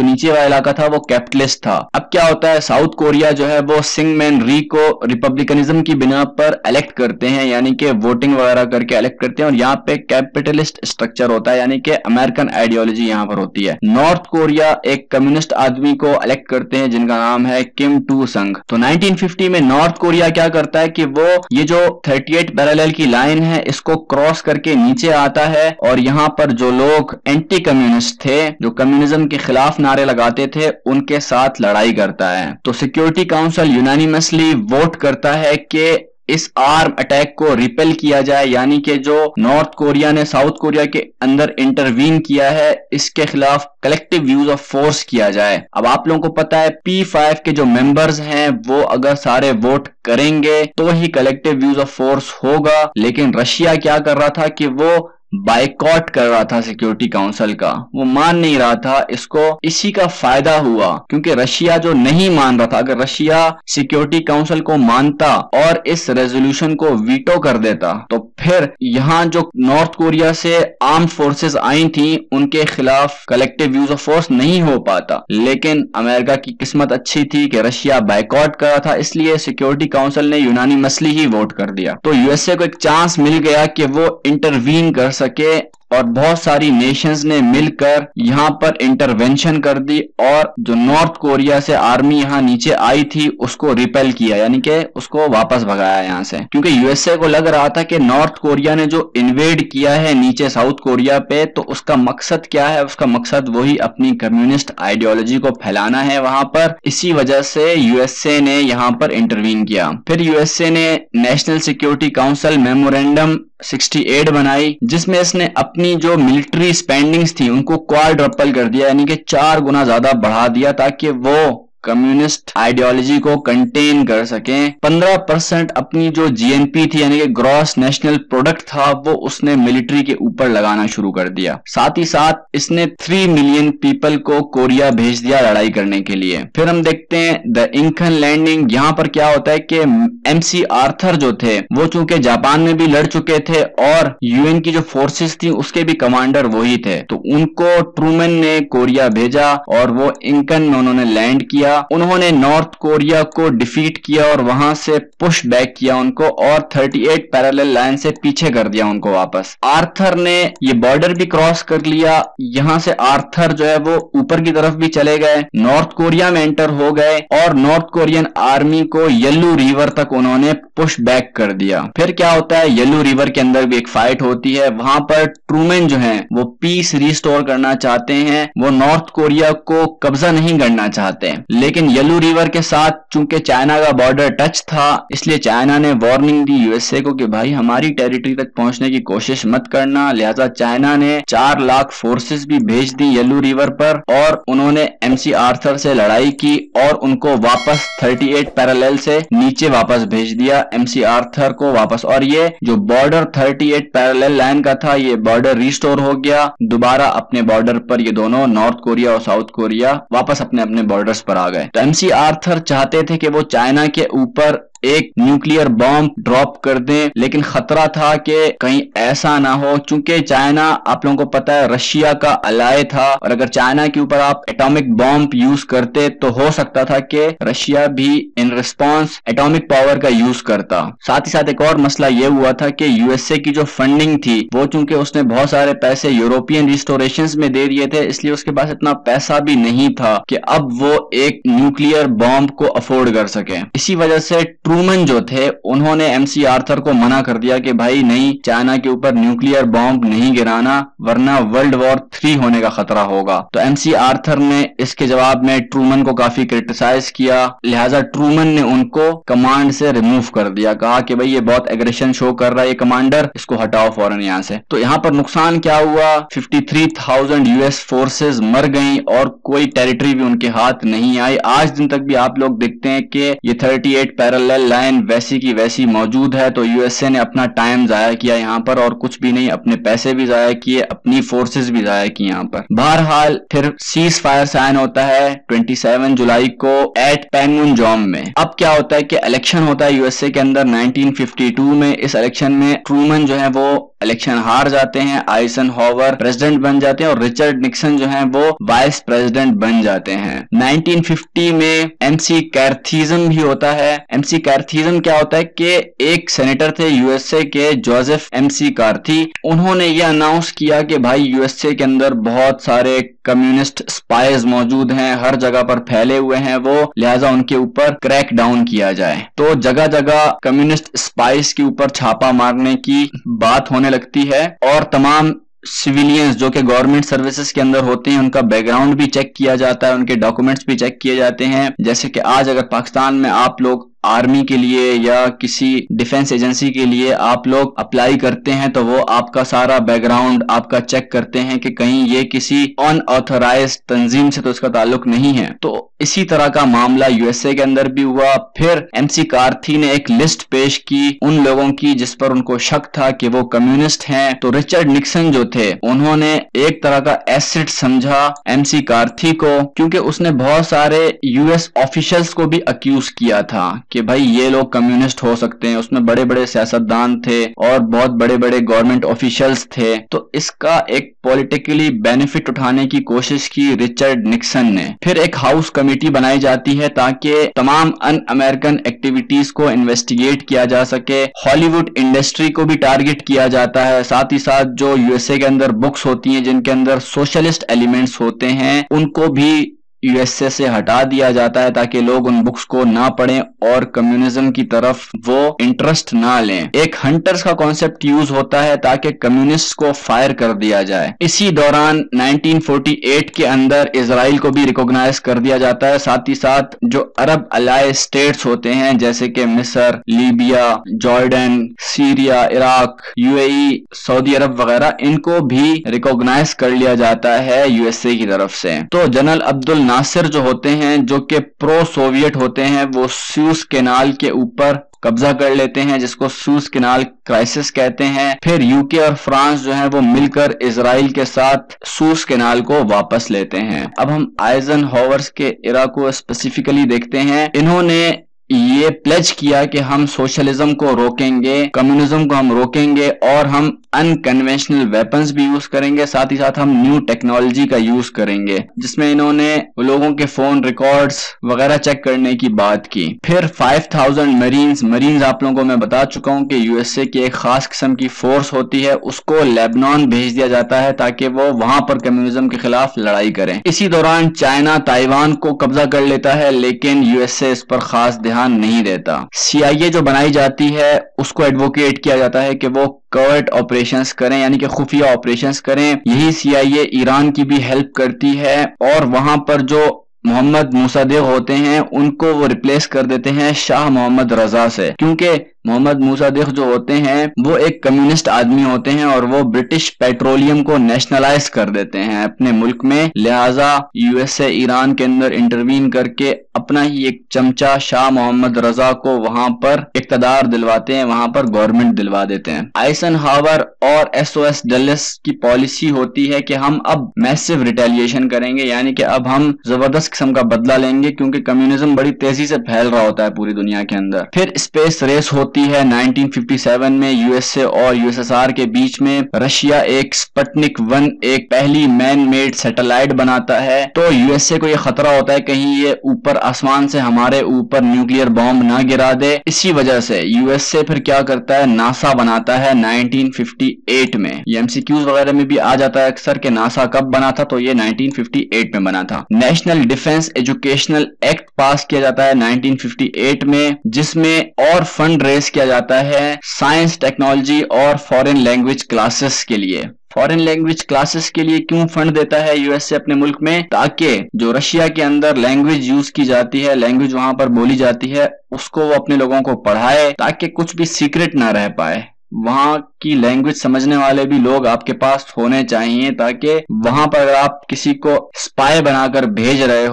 A: इलाका था वो कैपिटलिस्ट था। अब क्या होता है, साउथ कोरिया जो है वो सिंगमैन री को रिपब्लिकनिज्म की बिना पर इलेक्ट करते हैं, यानी कि वोटिंग वगैरह करके इलेक्ट करते हैं, और यहाँ पे कैपिटलिस्ट स्ट्रक्चर होता है, यानी कि अमेरिकन आइडियोलॉजी यहाँ पर होती है। नॉर्थ कोरिया एक कम्युनिस्ट आदमी को इलेक्ट करते हैं जिनका नाम है किम टू संग। तो 1950 में नॉर्थ कोरिया क्या करता है कि वो ये जो 38 पैरेलल की लाइन है इसको क्रॉस करके नीचे आता है, और यहाँ पर जो लोग एंटी कम्युनिस्ट थे, जो कम्युनिज्म के खिलाफ नारे लगाते थे, उनके साथ लड़ाई करता है। तो सिक्योरिटी काउंसिल यूनानिमसली वोट करता है कि इस आर्म अटैक को रिपेल किया जाए, यानी कि जो नॉर्थ कोरिया ने साउथ कोरिया के अंदर इंटरवीन किया है इसके खिलाफ कलेक्टिव यूज ऑफ फोर्स किया जाए। अब आप लोगों को पता है P5 के जो मेंबर्स हैं वो अगर सारे वोट करेंगे तो ही कलेक्टिव यूज ऑफ फोर्स होगा, लेकिन रशिया क्या कर रहा था कि वो बाइकॉट कर रहा था सिक्योरिटी काउंसिल का, वो मान नहीं रहा था इसको। इसी का फायदा हुआ क्योंकि रशिया जो नहीं मान रहा था, अगर रशिया सिक्योरिटी काउंसिल को मानता और इस रेजोल्यूशन को वीटो कर देता तो फिर यहाँ जो नॉर्थ कोरिया से आर्म फोर्सेस आई थी उनके खिलाफ कलेक्टिव यूज ऑफ फोर्स नहीं हो पाता। लेकिन अमेरिका की किस्मत अच्छी थी कि रशिया बाइकॉट कर रहा था, इसलिए सिक्योरिटी काउंसिल ने यूनानिमसली ही वोट कर दिया। तो यूएसए को एक चांस मिल गया कि वो इंटरवीन कर सके, और बहुत सारी नेशंस ने मिलकर यहाँ पर इंटरवेंशन कर दी, और जो नॉर्थ कोरिया से आर्मी यहाँ नीचे आई थी उसको रिपेल किया, यानी कि उसको वापस भगाया यहाँ से। क्योंकि यूएसए को लग रहा था कि नॉर्थ कोरिया ने जो इन्वेड किया है नीचे साउथ कोरिया पे, तो उसका मकसद क्या है, उसका मकसद वही अपनी कम्युनिस्ट आइडियोलॉजी को फैलाना है वहां पर। इसी वजह से यूएसए ने यहाँ पर इंटरवीन किया। फिर यूएसए ने नेशनल सिक्योरिटी काउंसिल मेमोरेंडम 68 बनाई, जिसमें इसने अपनी जो मिलिट्री स्पेंडिंग्स थी उनको क्वाड्रपल कर दिया, यानी कि 4 गुना ज्यादा बढ़ा दिया, ताकि वो कम्युनिस्ट आइडियोलॉजी को कंटेन कर सकें। 15% अपनी जो जीएनपी थी यानी कि ग्रॉस नेशनल प्रोडक्ट था वो उसने मिलिट्री के ऊपर लगाना शुरू कर दिया। साथ ही साथ इसने 3 मिलियन पीपल को कोरिया भेज दिया लड़ाई करने के लिए। फिर हम देखते हैं द इंकन लैंडिंग। यहाँ पर क्या होता है कि एमसी आर्थर जो थे वो चूंकि जापान में भी लड़ चुके थे और यूएन की जो फोर्सेस थी उसके भी कमांडर वही थे, तो उनको ट्रूमैन ने कोरिया भेजा और वो इंकन में उन्होंने लैंड किया। उन्होंने नॉर्थ कोरिया को डिफीट किया और वहां से पुश बैक किया उनको, और 38 पैरेलल लाइन से पीछे कर दिया उनको वापस। आर्थर ने ये बॉर्डर भी क्रॉस कर लिया। यहां से आर्थर जो है वो ऊपर की तरफ भी चले गए, नॉर्थ कोरिया में एंटर हो गए, और नॉर्थ कोरियन आर्मी को येलो रिवर तक उन्होंने पुश बैक कर दिया। फिर क्या होता है, येलो रिवर के अंदर भी एक फाइट होती है। वहां पर ट्रूमैन जो है वो पीस रिस्टोर करना चाहते हैं, वो नॉर्थ कोरिया को कब्जा नहीं करना चाहते हैं। लेकिन येलो रिवर के साथ चूंकि चाइना का बॉर्डर टच था, इसलिए चाइना ने वार्निंग दी यूएसए को कि भाई हमारी टेरिटरी तक पहुंचने की कोशिश मत करना। लिहाजा चाइना ने 4 लाख फोर्सेस भी भेज दी येलो रिवर पर, और उन्होंने एमसी आर्थर से लड़ाई की और उनको वापस 38 पैरेलल से नीचे वापस भेज दिया एमसी आर्थर को वापस। और ये जो बॉर्डर 38 पैरेलल लाइन का था ये बॉर्डर रिस्टोर हो गया दोबारा अपने बॉर्डर पर। ये दोनों नॉर्थ कोरिया और साउथ कोरिया वापस अपने अपने बॉर्डर्स पर आ गए। तो एमसी आर्थर चाहते थे कि वो चाइना के ऊपर एक न्यूक्लियर बॉम्ब ड्रॉप कर दें, लेकिन खतरा था कि कहीं ऐसा ना हो, चूंकि चाइना आप लोगों को पता है रशिया का अलाय था, और अगर चाइना के ऊपर आप एटॉमिक बॉम्ब यूज करते तो हो सकता था कि रशिया भी इन रिस्पॉन्स एटॉमिक पावर का यूज करता। साथ ही साथ एक और मसला यह हुआ था कि यूएसए की जो फंडिंग थी वो चूंकि उसने बहुत सारे पैसे यूरोपियन रिस्टोरेशंस में दे दिए थे, इसलिए उसके पास इतना पैसा भी नहीं था कि अब वो एक न्यूक्लियर बॉम्ब को अफोर्ड कर सके। इसी वजह से ट्रूमैन जो थे उन्होंने एमसी आर्थर को मना कर दिया कि भाई नहीं, चाइना के ऊपर न्यूक्लियर बॉम्ब नहीं गिराना वरना वर्ल्ड वॉर 3 होने का खतरा होगा। तो एमसी आर्थर ने इसके जवाब में ट्रूमैन को काफी क्रिटिसाइज किया, लिहाजा ट्रूमैन ने उनको कमांड से रिमूव कर दिया, कहा कि भाई ये बहुत एग्रेशन शो कर रहा है ये कमांडर, इसको हटाओ फौरन यहाँ से। तो यहाँ पर नुकसान क्या हुआ, 53,000 यूएस फोर्सेस मर गई और कोई टेरिटरी भी उनके हाथ नहीं आई। आज दिन तक भी आप लोग देखते हैं कि ये 38 पैरेलल लाइन वैसी की वैसी मौजूद है। तो यूएसए ने अपना टाइम जाया किया यहाँ पर, और कुछ भी नहीं, अपने पैसे भी जाया किए, अपनी फोर्सेस भी जाया की यहाँ पर। बहरहाल फिर सीज फायर साइन होता है 27 जुलाई को एट पैंगमुनजोम में। अब क्या होता है कि इलेक्शन होता है यूएसए के अंदर 1952 में। इस इलेक्शन में ट्रूमैन जो है वो इलेक्शन हार जाते हैं, आइजनहावर प्रेसिडेंट बन जाते हैं और रिचर्ड निक्सन जो है वो वाइस प्रेसिडेंट बन जाते हैं। 1950 में एमसी कैर्थिज्म भी होता है। एमसी कैर्थिज्म क्या होता है कि एक सेनेटर थे यूएसए के, जोसेफ एमसी कार्थी, उन्होंने ये अनाउंस किया कि भाई यूएसए के अंदर बहुत सारे कम्युनिस्ट स्पाइज मौजूद हैं, हर जगह पर फैले हुए हैं वो, लिहाजा उनके ऊपर क्रैक डाउन किया जाए। तो जगह जगह कम्युनिस्ट स्पाइस के ऊपर छापा मारने की बात होने लगती है और तमाम सिविलियंस जो कि गवर्नमेंट सर्विसेज के अंदर होते हैं उनका बैकग्राउंड भी चेक किया जाता है, उनके डॉक्यूमेंट्स भी चेक किए जाते हैं। जैसे कि आज अगर पाकिस्तान में आप लोग आर्मी के लिए या किसी डिफेंस एजेंसी के लिए आप लोग अप्लाई करते हैं तो वो आपका सारा बैकग्राउंड आपका चेक करते हैं कि कहीं ये किसी अनऑथराइज्ड तंजीम से तो इसका ताल्लुक नहीं है। तो इसी तरह का मामला यूएसए के अंदर भी हुआ। फिर एमसी कार्थी ने एक लिस्ट पेश की उन लोगों की जिस पर उनको शक था कि वो कम्युनिस्ट हैं। तो रिचर्ड निक्सन जो थे उन्होंने एक तरह का एसिड समझा एमसी कार्थी को, क्योंकि उसने बहुत सारे यूएस ऑफिशियल्स को भी अक्यूज किया था कि भाई ये लोग कम्युनिस्ट हो सकते हैं। उसमें बड़े बड़े सियासतदान थे और बहुत बड़े बड़े गवर्नमेंट ऑफिशियल्स थे। तो इसका एक पॉलिटिकली बेनिफिट उठाने की कोशिश की रिचर्ड निक्सन ने। फिर एक हाउस कमेटी बनाई जाती है ताकि तमाम अन अमेरिकन एक्टिविटीज को इन्वेस्टिगेट किया जा सके। हॉलीवुड इंडस्ट्री को भी टारगेट किया जाता है, साथ ही साथ जो यूएसए के अंदर बुक्स होती हैं जिनके अंदर सोशलिस्ट एलिमेंट्स होते हैं उनको भी यूएसए से हटा दिया जाता है ताकि लोग उन बुक्स को ना पढ़ें और कम्युनिज्म की तरफ वो इंटरेस्ट ना लें। एक हंटर्स का कॉन्सेप्ट यूज होता है ताकि कम्युनिस्ट को फायर कर दिया जाए। इसी दौरान 1948 के अंदर इजराइल को भी रिकॉग्नाइज कर दिया जाता है। साथ ही साथ जो अरब अलाइ स्टेट्स होते हैं जैसे कि मिस्र, Libya, Jordan, Syria, Iraq, UAE, Saudi Arab वगैरह, इनको भी रिकॉग्नाइज कर लिया जाता है यूएसए की तरफ से। तो जनरल अब्दुल नासिर जो होते हैं जो कि प्रो सोवियत होते हैं वो सूएज कैनाल के ऊपर कब्जा कर लेते हैं जिसको सूएज कैनाल क्राइसिस कहते हैं। फिर यूके और फ्रांस जो है वो मिलकर इजराइल के साथ सूएज कैनाल को वापस लेते हैं। अब हम आइजनहावर के इरा को स्पेसिफिकली देखते हैं। इन्होंने ये प्लेज किया कि हम सोशलिज्म को रोकेंगे, कम्युनिज्म को हम रोकेंगे और हम अनकन्वेंशनल वेपन्स भी यूज करेंगे, साथ ही साथ हम न्यू टेक्नोलॉजी का यूज करेंगे, जिसमें इन्होंने लोगों के फोन रिकॉर्ड्स वगैरह चेक करने की बात की। फिर 5000 मरीन्स आप लोगों को मैं बता चुका हूं कि यूएसए की एक खास किस्म की फोर्स होती है, उसको लेबनान भेज दिया जाता है ताकि वो वहां पर कम्युनिज्म के खिलाफ लड़ाई करें। इसी दौरान चाइना ताइवान को कब्जा कर लेता है लेकिन यूएसए इस पर खास ध्यान नहीं देता। सीआईए जो बनाई जाती है उसको एडवोकेट किया जाता है कि वो कवर्ट ऑपरेशंस करें, यानी कि खुफिया ऑपरेशंस करें। यही सीआईए ईरान की भी हेल्प करती है और वहां पर जो मोहम्मद मुसादिक होते हैं उनको वो रिप्लेस कर देते हैं शाह मोहम्मद रजा से, क्योंकि मोहम्मद मुसादिक जो होते हैं वो एक कम्युनिस्ट आदमी होते हैं और वो ब्रिटिश पेट्रोलियम को नेशनलाइज कर देते हैं अपने मुल्क में। लिहाजा यूएसए ईरान के अंदर इंटरवीन करके अपना ही एक चमचा शाह मोहम्मद रजा को वहां पर इक्तदार दिलवाते हैं, वहां पर गवर्नमेंट दिलवा देते हैं। आइजनहावर और एसओएस डल्लेस की पॉलिसी होती है कि हम अब मैसिव रिटेलिएशन करेंगे, यानी कि अब हम जबरदस्त किस्म का बदला लेंगे क्योंकि कम्युनिज्म बड़ी तेजी से फैल रहा होता है पूरी दुनिया के अंदर। फिर स्पेस रेस होती है 1957 में यूएसए और यूएसएसआर के बीच में। रशिया एक स्पुतनिक 1 एक पहली मैन मेड सैटेलाइट बनाता है, तो यूएसए को यह खतरा होता है कहीं ये ऊपर आसमान से हमारे ऊपर न्यूक्लियर बॉम्ब ना गिरा दे। इसी वजह से यूएसए फिर क्या करता है, नासा बनाता है 1958 में। ये एमसीक्यूज वगैरह में भी आ जाता है अक्सर कि नासा कब बना था, तो ये 1958 में बना था। National Defence Educational Act pass किया जाता है 1958 में, जिसमें और फंड रेज किया जाता है साइंस, टेक्नोलॉजी और फॉरेन लैंग्वेज क्लासेस के लिए। फॉरेन लैंग्वेज क्लासेस के लिए क्यों फंड देता है यूएसए अपने मुल्क में, ताकि जो रशिया के अंदर लैंग्वेज यूज की जाती है, लैंग्वेज वहां पर बोली जाती है, उसको वो अपने लोगों को पढ़ाए ताकि कुछ भी सीक्रेट ना रह पाए। वहां की लैंग्वेज समझने वाले भी लोग आपके पास होने चाहिए ताकि वहां पर अगर आप किसी को स्पाई बनाकर भेज रहे हो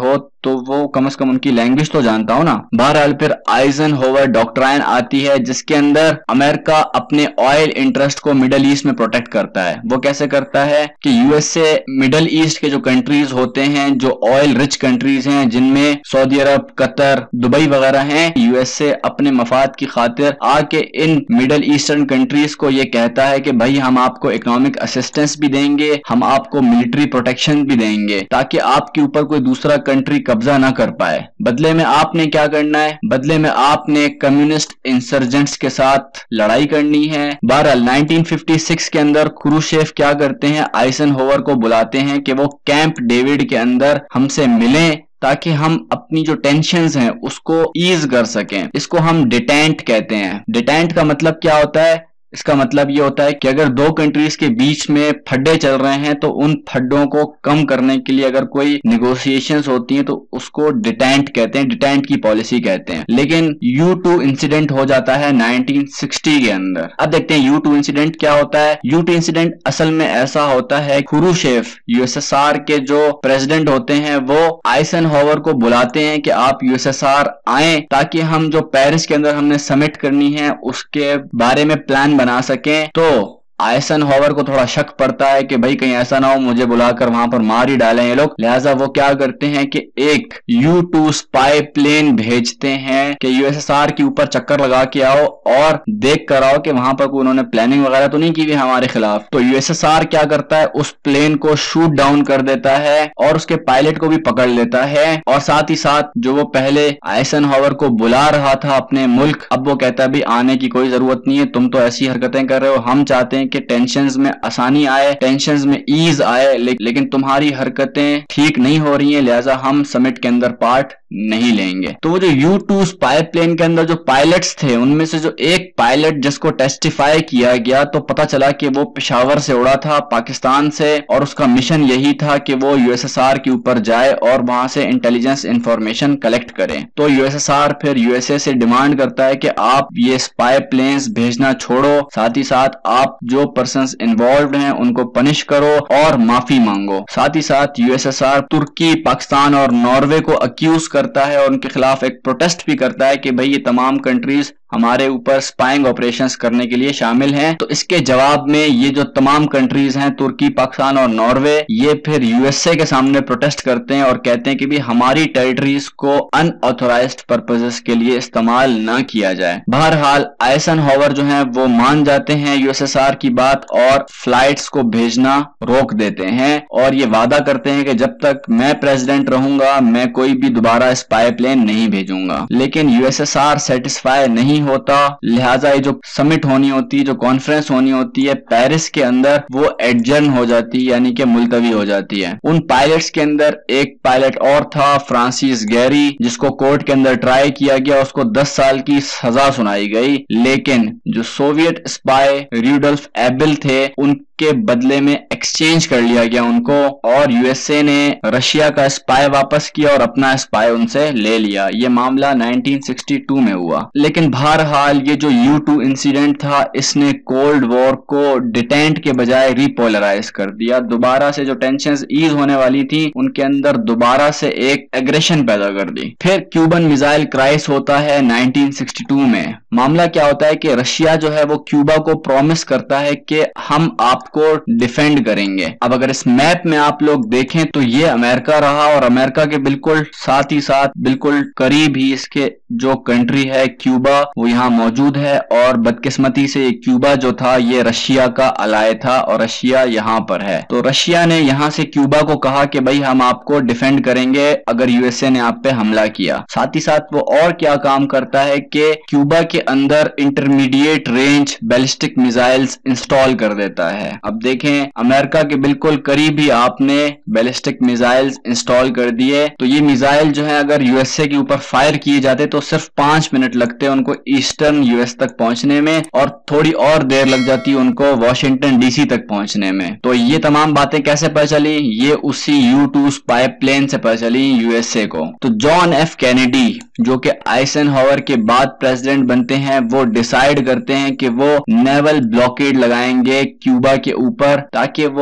A: तो वो कम से कम उनकी लैंग्वेज तो जानता हो ना। बहरहाल फिर आइजनहोवर डॉक्ट्राइन आती है जिसके अंदर अमेरिका अपने ऑयल इंटरेस्ट को मिडल ईस्ट में प्रोटेक्ट करता है। वो कैसे करता है कि यूएसए मिडल ईस्ट के जो कंट्रीज होते हैं, जो ऑयल रिच कंट्रीज हैं, जिनमें सऊदी अरब, कतर, दुबई वगैरह हैं, यूएसए अपने मफाद की खातिर आके इन मिडल ईस्टर्न कंट्रीज को ये कहता है कि भाई हम आपको इकोनॉमिक असिस्टेंस भी देंगे, हम आपको मिलिट्री प्रोटेक्शन भी देंगे, ताकि आपके ऊपर कोई दूसरा कंट्री कब्जा ना कर पाए। बदले में आपने क्या करना है? बदले में आपने कम्युनिस्ट इंसर्जेंट्स के साथ लड़ाई करनी है। बहरहाल 1956 के अंदर क्रूशेव क्या करते हैं, आइजनहोवर को बुलाते हैं कि वो कैंप डेविड के अंदर हमसे मिलें ताकि हम अपनी जो टेंशन्स हैं उसको ईज कर सकें। इसको हम डिटेंट कहते हैं। डिटेंट का मतलब क्या होता है? इसका मतलब ये होता है कि अगर दो कंट्रीज के बीच में फड्डे चल रहे हैं तो उन फड्डों को कम करने के लिए अगर कोई निगोशिएशंस होती हैं तो उसको डिटेंट कहते हैं, डिटेंट की पॉलिसी कहते हैं। लेकिन U2 इंसिडेंट हो जाता है 1960 के अंदर। अब देखते हैं U2 इंसिडेंट क्या होता है। U2 इंसिडेंट असल में ऐसा होता है, क्रूशेव USSR के जो प्रेसिडेंट होते हैं वो आइजनहोवर को बुलाते हैं कि आप USSR आए ताकि हम जो पेरिस के अंदर हमने समिट करनी है उसके बारे में प्लान बना सकें। तो आइजनहोवर को थोड़ा शक पड़ता है कि भाई कहीं ऐसा ना हो मुझे बुलाकर वहां पर मार ही डालें ये लोग। लिहाजा वो क्या करते हैं कि एक U2 स्पाई प्लेन भेजते हैं कि USSR के ऊपर चक्कर लगा के आओ और देख कर आओ कि वहां पर कोई उन्होंने प्लानिंग वगैरह तो नहीं की हुई हमारे खिलाफ। तो USSR क्या करता है, उस प्लेन को शूट डाउन कर देता है और उसके पायलट को भी पकड़ लेता है। और साथ ही साथ जो वो पहले आइजनहोवर को बुला रहा था अपने मुल्क, अब वो कहता है भाई आने की कोई जरूरत नहीं है, तुम तो ऐसी हरकतें कर रहे हो, हम चाहते हैं कि टेंशन्स में आसानी आए, टेंशन्स में ईज आए, लेकिन तुम्हारी हरकतें ठीक नहीं हो रही हैं, लिहाजा हम समिट के अंदर पार्ट नहीं लेंगे। तो वो जो U2 स्पाई प्लेन के अंदर जो पायलट्स थे उनमें से जो एक पायलट जिसको टेस्टिफाई किया गया तो पता चला कि वो पेशावर से उड़ा था, पाकिस्तान से, और उसका मिशन यही था कि वो USSR के ऊपर जाए और वहां से इंटेलिजेंस इंफॉर्मेशन कलेक्ट करें। तो USSR फिर USA से डिमांड करता है कि आप ये स्पाई प्लेन्स भेजना छोड़ो, साथ ही साथ आप जो पर्सन्स इन्वॉल्व हैं उनको पनिश करो और माफी मांगो। साथ ही साथ USSR तुर्की, पाकिस्तान और नॉर्वे को अक्यूज करता है और उनके खिलाफ एक प्रोटेस्ट भी करता है कि भाई ये तमाम कंट्रीज हमारे ऊपर स्पाइंग ऑपरेशंस करने के लिए शामिल हैं। तो इसके जवाब में ये जो तमाम कंट्रीज हैं, तुर्की, पाकिस्तान और नॉर्वे, ये फिर USA के सामने प्रोटेस्ट करते हैं और कहते हैं कि भी हमारी टेरिटरीज को अनऑथोराइज्ड पर्पसेस के लिए इस्तेमाल ना किया जाए। बहरहाल आइजनहोवर जो है वो मान जाते हैं USSR की बात और फ्लाइट्स को भेजना रोक देते हैं और ये वादा करते हैं कि जब तक मैं प्रेसिडेंट रहूंगा मैं कोई भी दोबारा स्पाई प्लेन नहीं भेजूंगा। लेकिन USSR सेटिस्फाई नहीं होता, लिहाजा ये जो समिट होनी होती है, जो कॉन्फ्रेंस होनी होती है पेरिस के अंदर, वो एडजर्न हो जाती है, यानी कि मुलतवी हो जाती है। उन पायलट्स के अंदर एक पायलट और था, फ्रांसिस गैरी, जिसको कोर्ट के अंदर ट्राई किया गया, उसको 10 साल की सजा सुनाई गई। लेकिन जो सोवियत स्पाई रूडोल्फ एबेल थे उनके बदले में एक्सचेंज कर लिया गया उनको, और USA ने रशिया का स्पाई वापस किया और अपना स्पाई उनसे ले लिया। ये मामला 1962 में हुआ। लेकिन बहरहाल ये जो U2 इंसिडेंट था इसने कोल्ड वॉर को डिटेंट के बजाय रिपोलराइज कर दिया। दोबारा से जो टेंशन्स ईज होने वाली थी उनके अंदर दोबारा से एक एग्रेशन पैदा कर दी। फिर क्यूबन मिसाइल क्राइसिस होता है 1962 में। मामला क्या होता है कि रशिया जो है वो क्यूबा को प्रॉमिस करता है कि हम आपको डिफेंड करेंगे। अब अगर इस मैप में आप लोग देखें तो ये अमेरिका रहा और अमेरिका के बिल्कुल साथ ही साथ बिल्कुल करीब ही इसके जो कंट्री है क्यूबा वो यहाँ मौजूद है। और बदकिस्मती से क्यूबा जो था ये रशिया का अलाय था और रशिया यहाँ पर है। तो रशिया ने यहाँ से क्यूबा को कहा कि भाई हम आपको डिफेंड करेंगे अगर USA ने आप पे हमला किया। साथ ही साथ वो और क्या काम करता है कि क्यूबा के अंदर intermediate range ballistic missiles install कर देता है। अब देखें अमेरिका के बिल्कुल करीब ही आपने बैलिस्टिक मिसाइल्स इंस्टॉल कर दिए, तो ये मिसाइल जो है अगर USA के ऊपर फायर किए जाते तो सिर्फ 5 मिनट लगते उनको ईस्टर्न US तक पहुंचने में और थोड़ी और देर लग जाती उनको वॉशिंगटन DC तक पहुंचने में। तो ये तमाम बातें कैसे पता चली? ये उसी U2 स्पाई प्लेन से पता चली USA को। तो जॉन F कैनेडी जो कि आइजनहोवर के बाद प्रेसिडेंट बनते हैं वो डिसाइड करते हैं कि वो नेवल ब्लॉकेड लगाएंगे क्यूबा के ऊपर ताकि वो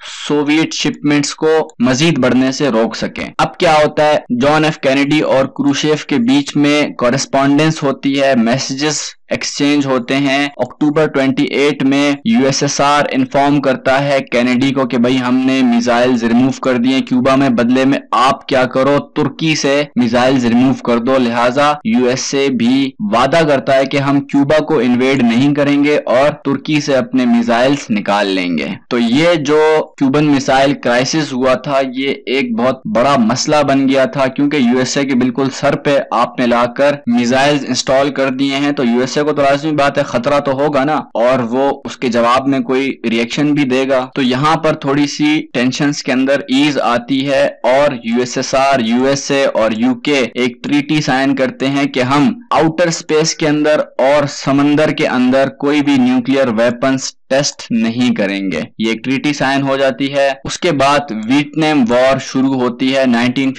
A: सोवियत शिपमेंट्स को मजीद बढ़ने से रोक सकें। अब क्या होता है, जॉन एफ कैनेडी और क्रूशेव के बीच में कॉरेस्पॉन्डेंस होती है, मैसेजेस एक्सचेंज होते हैं। अक्टूबर 28 में यूएसएसआर इन्फॉर्म करता है कैनेडी को कि भाई हमने मिसाइल्स रिमूव कर दिए क्यूबा में, बदले में आप क्या करो, तुर्की से मिसाइल्स रिमूव कर दो। लिहाजा यूएसए भी वादा करता है कि हम क्यूबा को इन्वेड नहीं करेंगे और तुर्की से अपने मिसाइल्स निकाल लेंगे। तो ये जो क्यूबन मिसाइल क्राइसिस हुआ था, ये एक बहुत बड़ा मसला बन गया था, क्योंकि यूएसए के बिल्कुल सर पे आपने लाकर मिसाइल्स इंस्टॉल कर दिए हैं। तो यूएसए को तो लाजमी बात है खतरा तो होगा ना, और वो उसके जवाब में कोई रिएक्शन भी देगा। तो यहाँ पर थोड़ी सी टेंशंस के अंदर ईज आती है और यूएसएसआर, यूएसए और यूके एक ट्रीटी साइन करते हैं कि हम आउटर स्पेस के अंदर और समंदर के अंदर कोई भी न्यूक्लियर वेपन्स टेस्ट नहीं करेंगे। ये एक ट्रीटी साइन हो जाती है। उसके बाद वियतनाम वॉर शुरू होती है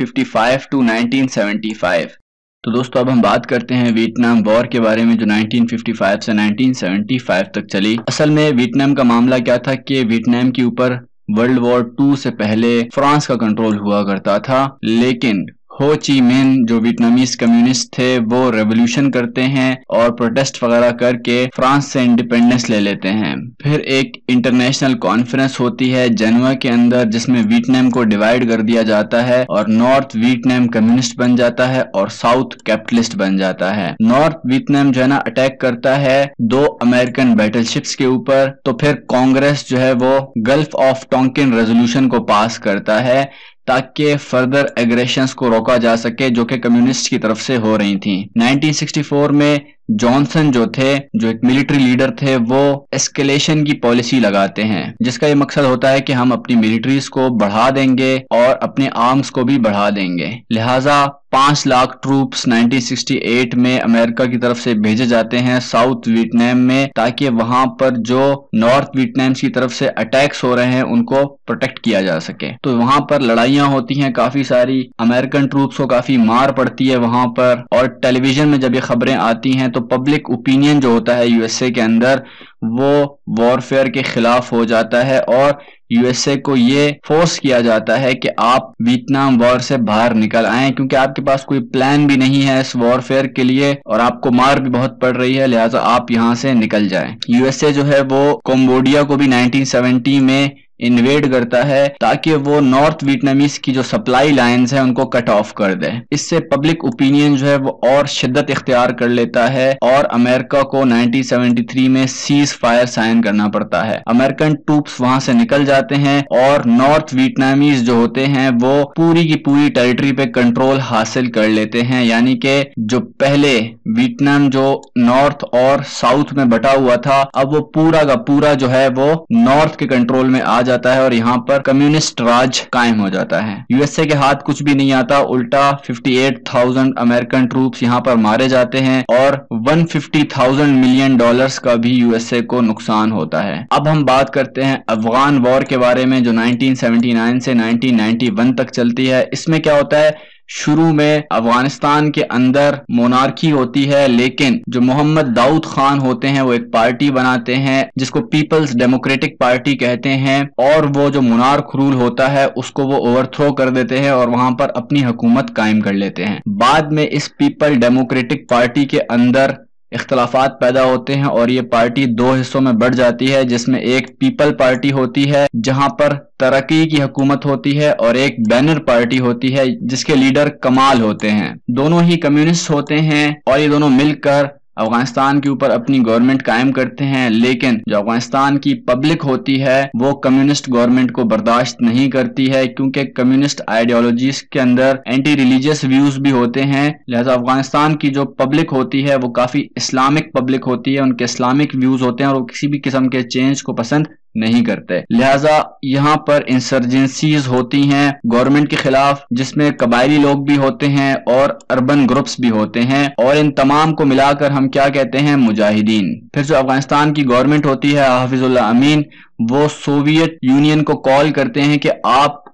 A: 1955 टू 1975। तो दोस्तों अब हम बात करते हैं वियतनाम वॉर के बारे में, जो 1955 से 1975 तक चली। असल में वियतनाम का मामला क्या था कि वियतनाम के ऊपर वर्ल्ड वॉर 2 से पहले फ्रांस का कंट्रोल हुआ करता था, लेकिन हो ची मिन जो वियतनामीज कम्युनिस्ट थे वो रेवोल्यूशन करते हैं और प्रोटेस्ट वगैरह करके फ्रांस से इंडिपेंडेंस ले लेते हैं। फिर एक इंटरनेशनल कॉन्फ्रेंस होती है जेनेवा के अंदर, जिसमें वियतनाम को डिवाइड कर दिया जाता है और नॉर्थ वियतनाम कम्युनिस्ट बन जाता है और साउथ कैपिटलिस्ट बन जाता है। नॉर्थ वियतनाम जो है ना अटैक करता है 2 अमेरिकन बैटलशिप्स के ऊपर। तो फिर कांग्रेस जो है वो गल्फ ऑफ टोंकिन रेजोल्यूशन को पास करता है ताकि फर्दर एग्रेशंस को रोका जा सके जो कि कम्युनिस्ट की तरफ से हो रही थी। 1964 में जॉनसन जो थे, जो एक मिलिट्री लीडर थे, वो एस्केलेशन की पॉलिसी लगाते हैं, जिसका ये मकसद होता है कि हम अपनी मिलिट्रीज को बढ़ा देंगे और अपने आर्म्स को भी बढ़ा देंगे। लिहाजा 5 लाख ट्रूप्स 1968 में अमेरिका की तरफ से भेजे जाते हैं साउथ वियतनाम में, ताकि वहां पर जो नॉर्थ वियतनाम की तरफ से अटैक्स हो रहे हैं उनको प्रोटेक्ट किया जा सके। तो वहां पर लड़ाइयां होती हैं काफी सारी, अमेरिकन ट्रूप्स को काफी मार पड़ती है वहां पर, और टेलीविजन में जब ये खबरें आती हैं तो पब्लिक ओपिनियन जो होता है यूएसए के अंदर वो वॉरफेयर के खिलाफ हो जाता है और यूएसए को ये फोर्स किया जाता है कि आप वियतनाम वॉर से बाहर निकल आएं, क्योंकि आपके पास कोई प्लान भी नहीं है इस वॉरफेयर के लिए और आपको मार भी बहुत पड़ रही है, लिहाजा आप यहां से निकल जाएं। यूएसए जो है वो कंबोडिया को भी 1970 में इन्वेड करता है ताकि वो नॉर्थ वियतनामीज की जो सप्लाई लाइंस है उनको कट ऑफ कर दे। इससे पब्लिक ओपिनियन जो है वो और शिद्दत इख्तियार कर लेता है और अमेरिका को 1973 में सीज फायर साइन करना पड़ता है। अमेरिकन ट्रूप्स वहां से निकल जाते हैं और नॉर्थ वियतनामीज जो होते हैं वो पूरी की पूरी टेरिटरी पे कंट्रोल हासिल कर लेते हैं, यानी कि जो पहले वियतनाम जो नॉर्थ और साउथ में बटा हुआ था, अब वो पूरा का पूरा जो है वो नॉर्थ के कंट्रोल में आ जाता है और यहाँ पर कम्युनिस्ट राज कायम हो जाता है। यूएसए के हाथ कुछ भी नहीं आता, उल्टा 58,000 अमेरिकन ट्रूप्स यहाँ पर मारे जाते हैं और 150,000 मिलियन डॉलर्स का भी यूएसए को नुकसान होता है। अब हम बात करते हैं अफगान वॉर के बारे में, जो 1979 से 1991 तक चलती है। इसमें क्या होता है, शुरू में अफगानिस्तान के अंदर मोनार्की होती है, लेकिन जो मोहम्मद दाऊद खान होते हैं वो एक पार्टी बनाते हैं जिसको पीपल्स डेमोक्रेटिक पार्टी कहते हैं, और वो जो मोनार्क रूल होता है उसको वो ओवरथ्रो कर देते हैं और वहां पर अपनी हुकूमत कायम कर लेते हैं। बाद में इस पीपल डेमोक्रेटिक पार्टी के अंदर इख्तलाफात पैदा होते हैं और ये पार्टी 2 हिस्सों में बढ़ जाती है, जिसमें एक पीपल पार्टी होती है जहां पर तरक्की की हुकूमत होती है और एक बैनर पार्टी होती है जिसके लीडर कमाल होते हैं। दोनों ही कम्युनिस्ट होते हैं और ये दोनों मिलकर अफगानिस्तान के ऊपर अपनी गवर्नमेंट कायम करते हैं, लेकिन जो अफगानिस्तान की पब्लिक होती है वो कम्युनिस्ट गवर्नमेंट को बर्दाश्त नहीं करती है, क्योंकि कम्युनिस्ट आइडियोलॉजीज के अंदर एंटी रिलीजियस व्यूज भी होते हैं। लिहाजा अफगानिस्तान की जो पब्लिक होती है वो काफी इस्लामिक पब्लिक होती है, उनके इस्लामिक व्यूज होते हैं और वो किसी भी किस्म के चेंज को पसंद नहीं करते। लिहाजा यहाँ पर इंसर्जेंसीज होती हैं गवर्नमेंट के खिलाफ, जिसमें कबायली लोग भी होते हैं और अर्बन ग्रुप्स भी होते हैं, और इन तमाम को मिलाकर हम क्या कहते हैं, मुजाहिदीन। फिर जो अफगानिस्तान की गवर्नमेंट होती है, हाफिजुल्लाह अमीन, वो सोवियत यूनियन को कॉल करते हैं कि आप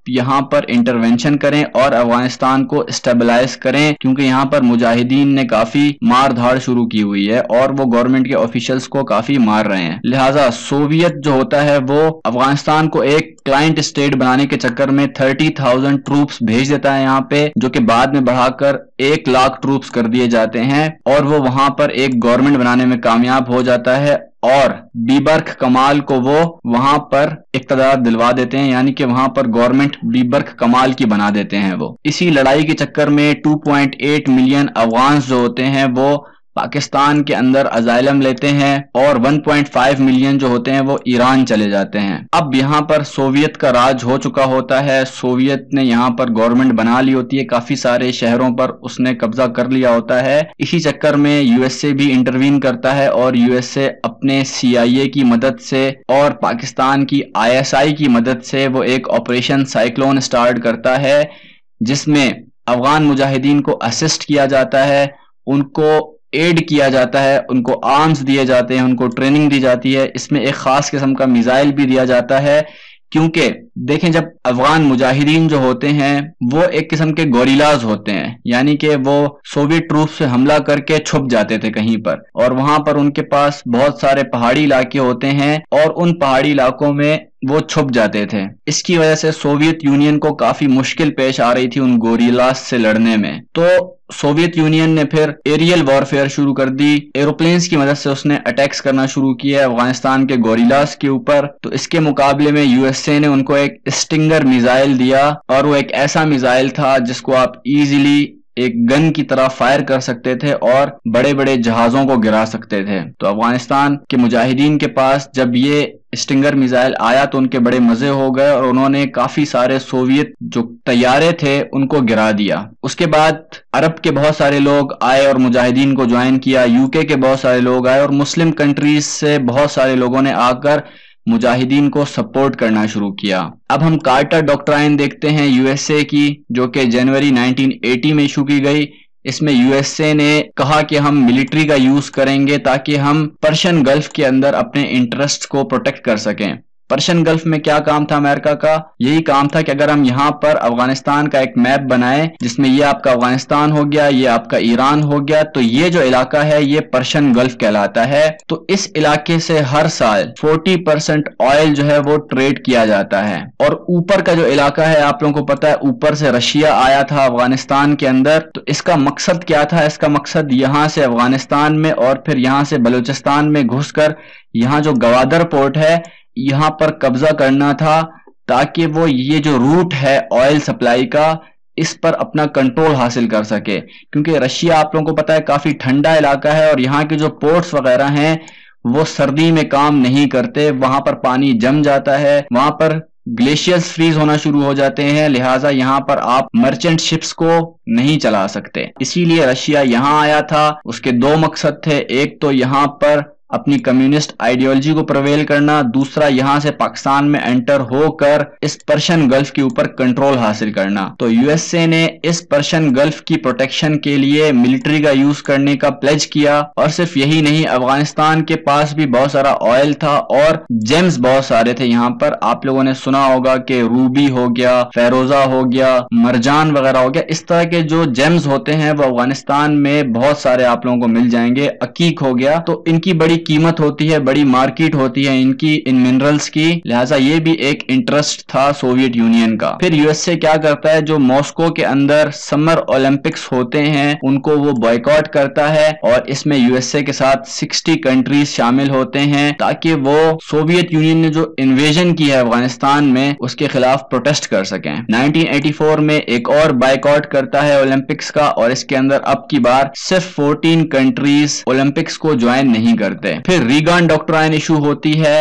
A: यहाँ पर इंटरवेंशन करें और अफगानिस्तान को स्टेबलाइज करें, क्योंकि यहाँ पर मुजाहिदीन ने काफी मार धाड़ शुरू की हुई है और वो गवर्नमेंट के ऑफिशियल्स को काफी मार रहे हैं। लिहाजा सोवियत जो होता है वो अफगानिस्तान को एक क्लाइंट स्टेट बनाने के चक्कर में 30,000 ट्रूप्स भेज देता है यहाँ पे, जो कि बाद में बढ़ाकर 1 लाख ट्रूप्स कर दिए जाते हैं और वो वहां पर एक गवर्नमेंट बनाने में कामयाब हो जाता है और बीबर्क कमाल को वो वहां पर इक़्तिदार दिलवा देते हैं, यानी कि वहां पर गवर्नमेंट बीबर्क कमाल की बना देते हैं वो। इसी लड़ाई के चक्कर में 2.8 मिलियन अफगान जो होते हैं वो पाकिस्तान के अंदर अजाइलम लेते हैं और 1.5 मिलियन जो होते हैं वो ईरान चले जाते हैं। अब यहाँ पर सोवियत का राज हो चुका होता है, सोवियत ने यहाँ पर गवर्नमेंट बना ली होती है, काफी सारे शहरों पर उसने कब्जा कर लिया होता है। इसी चक्कर में यूएसए भी इंटरवीन करता है और यूएसए अपने CIA की मदद से और पाकिस्तान की ISI की मदद से वो एक ऑपरेशन साइक्लोन स्टार्ट करता है, जिसमें अफगान मुजाहिदीन को असिस्ट किया जाता है, उनको एड किया जाता है, उनको आर्म्स दिए जाते हैं, उनको ट्रेनिंग दी जाती है। इसमें एक खास किस्म का मिसाइल भी दिया जाता है, क्योंकि देखें जब अफगान मुजाहिदीन जो होते हैं वो एक किस्म के गोरिल्लाज होते हैं, यानी कि वो सोवियत ट्रूप से हमला करके छुप जाते थे कहीं पर और वहां पर उनके पास बहुत सारे पहाड़ी इलाके होते हैं और उन पहाड़ी इलाकों में वो छुप जाते थे। इसकी वजह से सोवियत यूनियन को काफी मुश्किल पेश आ रही थी उन गोरिल्लाज से लड़ने में। तो सोवियत यूनियन ने फिर एरियल वॉरफेयर शुरू कर दी, एरोप्लेन्स की मदद से उसने अटैक्स करना शुरू किया अफगानिस्तान के गोरिल्लाज के ऊपर। तो इसके मुकाबले में यूएसए ने उनको एक स्टिंगर मिसाइल दिया और वो एक ऐसा मिसाइल था जिसको आप इजीली एक गन की तरह फायर कर सकते थे और बड़े बड़े जहाजों को गिरा सकते थे। तो अफगानिस्तान के मुजाहिदीन के पास जब ये स्टिंगर मिसाइल आया तो उनके बड़े मजे हो गए और उन्होंने काफी सारे सोवियत जो तैयारे थे उनको गिरा दिया। उसके बाद अरब के बहुत सारे लोग आए और मुजाहिदीन को ज्वाइन किया, यूके के बहुत सारे लोग आए और मुस्लिम कंट्रीज से बहुत सारे लोगों ने आकर मुजाहिदीन को सपोर्ट करना शुरू किया। अब हम कार्टर डॉक्ट्राइन देखते हैं यूएसए की, जो कि जनवरी 1980 में इशू की गई। इसमें यूएसए ने कहा कि हम मिलिट्री का यूज करेंगे ताकि हम पर्शियन गल्फ के अंदर अपने इंटरेस्ट को प्रोटेक्ट कर सकें। पर्शियन गल्फ में क्या काम था अमेरिका का? यही काम था कि अगर हम यहाँ पर अफगानिस्तान का एक मैप बनाएं जिसमें ये आपका अफगानिस्तान हो गया, ये आपका ईरान हो गया, तो ये जो इलाका है ये पर्शियन गल्फ कहलाता है। तो इस इलाके से हर साल 40% ऑयल जो है वो ट्रेड किया जाता है। और ऊपर का जो इलाका है आप लोगों को पता है, ऊपर से रशिया आया था अफगानिस्तान के अंदर। तो इसका मकसद क्या था? इसका मकसद यहाँ से अफगानिस्तान में और फिर यहाँ से बलूचिस्तान में घुसकर यहाँ जो गवादर पोर्ट है यहाँ पर कब्जा करना था, ताकि वो ये जो रूट है ऑयल सप्लाई का इस पर अपना कंट्रोल हासिल कर सके। क्योंकि रशिया आप लोगों को पता है काफी ठंडा इलाका है और यहाँ के जो पोर्ट्स वगैरह हैं वो सर्दी में काम नहीं करते, वहां पर पानी जम जाता है, वहां पर ग्लेशियर्स फ्रीज होना शुरू हो जाते हैं, लिहाजा यहाँ पर आप मर्चेंट शिप्स को नहीं चला सकते। इसीलिए रशिया यहाँ आया था। उसके 2 मकसद थे, एक तो यहाँ पर अपनी कम्युनिस्ट आइडियोलॉजी को प्रवेल करना, दूसरा यहाँ से पाकिस्तान में एंटर होकर इस पर्शियन गल्फ के ऊपर कंट्रोल हासिल करना। तो यूएसए ने इस पर्शियन गल्फ की प्रोटेक्शन के लिए मिलिट्री का यूज करने का प्लेज किया। और सिर्फ यही नहीं, अफगानिस्तान के पास भी बहुत सारा ऑयल था और जेम्स बहुत सारे थे। यहाँ पर आप लोगों ने सुना होगा कि रूबी हो गया, फेरोजा हो गया, मरजान वगैरह हो गया, इस तरह के जो जेम्स होते हैं वो अफगानिस्तान में बहुत सारे आप लोगों को मिल जाएंगे। अकीक हो गया, तो इनकी बड़ी कीमत होती है, बड़ी मार्केट होती है इनकी, इन मिनरल्स की, लिहाजा ये भी एक इंटरेस्ट था सोवियत यूनियन का। फिर यूएसए क्या करता है, जो मॉस्को के अंदर समर ओलंपिक्स होते हैं उनको वो बॉयकॉट करता है और इसमें यूएसए के साथ 60 कंट्रीज शामिल होते हैं, ताकि वो सोवियत यूनियन ने जो इन्वेजन की है अफगानिस्तान में उसके खिलाफ प्रोटेस्ट कर सकें। 1984 में एक और बॉयकॉट करता है ओलंपिक्स का और इसके अंदर अब की बार सिर्फ 14 कंट्रीज ओलंपिक्स को ज्वाइन नहीं करते। फिर रीगन डॉक्ट्राइन इशू होती है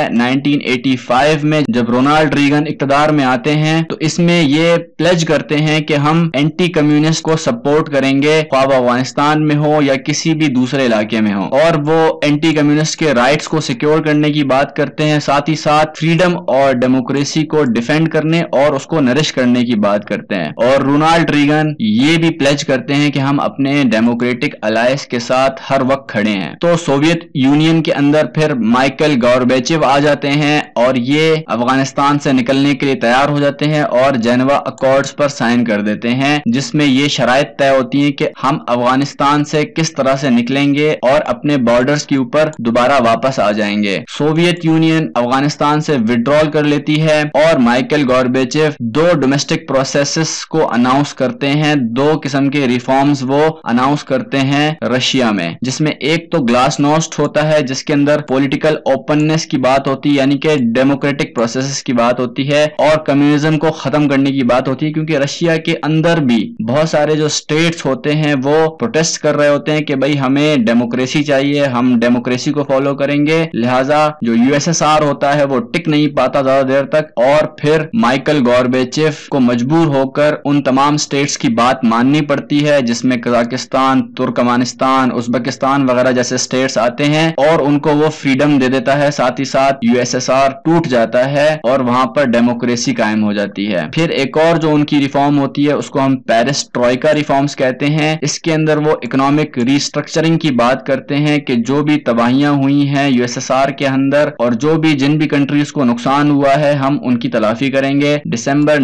A: 1985 में, जब रोनाल्ड रीगन इक्तदार में आते हैं। तो इसमें ये प्लेज करते हैं कि हम एंटी कम्युनिस्ट को सपोर्ट करेंगे, ख्वाह अफगानिस्तान में हो या किसी भी दूसरे इलाके में हो, और वो एंटी कम्युनिस्ट के राइट्स को सिक्योर करने की बात करते हैं, साथ ही साथ फ्रीडम और डेमोक्रेसी को डिफेंड करने और उसको नरिश करने की बात करते हैं। और रोनाल्ड रीगन ये भी प्लेज करते हैं कि हम अपने डेमोक्रेटिक अलायंस के साथ हर वक्त खड़े हैं। तो सोवियत यूनियन यूनियन के अंदर फिर माइकल गॉर्बेचेव आ जाते हैं और ये अफगानिस्तान से निकलने के लिए तैयार हो जाते हैं और जेनेवा अकॉर्ड्स पर साइन कर देते हैं, जिसमें ये शराइत तय होती हैं कि हम अफगानिस्तान से किस तरह से निकलेंगे और अपने बॉर्डर्स के ऊपर दोबारा वापस आ जाएंगे। सोवियत यूनियन अफगानिस्तान से विड्रॉल कर लेती है और माइकल गॉर्बेचेव दो डोमेस्टिक प्रोसेसेस को अनाउंस करते हैं, दो किस्म के रिफॉर्म्स वो अनाउंस करते हैं रशिया में, जिसमें एक तो ग्लासनोस्ट होता है जिसके अंदर पॉलिटिकल ओपननेस की बात होती है, यानी कि डेमोक्रेटिक प्रोसेसेस की बात होती है, और कम्युनिज्म को खत्म करने की बात होती है, क्योंकि रशिया के अंदर भी बहुत सारे जो स्टेट्स होते हैं वो प्रोटेस्ट कर रहे होते हैं कि भाई हमें डेमोक्रेसी चाहिए, हम डेमोक्रेसी को फॉलो करेंगे, लिहाजा जो यूएसएसआर होता है वो टिक नहीं पाता ज्यादा देर तक, और फिर माइकल गॉर्बेचेव को मजबूर होकर उन तमाम स्टेट्स की बात माननी पड़ती है, जिसमें कजाकिस्तान, तुर्कमानिस्तान, उज्बेकिस्तान वगैरह जैसे स्टेट्स आते हैं, और उनको वो फ्रीडम दे देता है। साथ ही साथ यूएसएसआर टूट जाता है और वहां पर डेमोक्रेसी कायम हो जाती है। फिर एक और जो उनकी रिफॉर्म होती है उसको हम पेरिस ट्रॉइका रिफॉर्म्स कहते हैं। इसके अंदर वो इकोनॉमिक रिस्ट्रक्चरिंग की बात करते हैं कि जो भी तबाहियां हुई हैं यूएसएसआर के अंदर और जो भी जिन भी कंट्रीज को नुकसान हुआ है हम उनकी तलाफी करेंगे। दिसंबर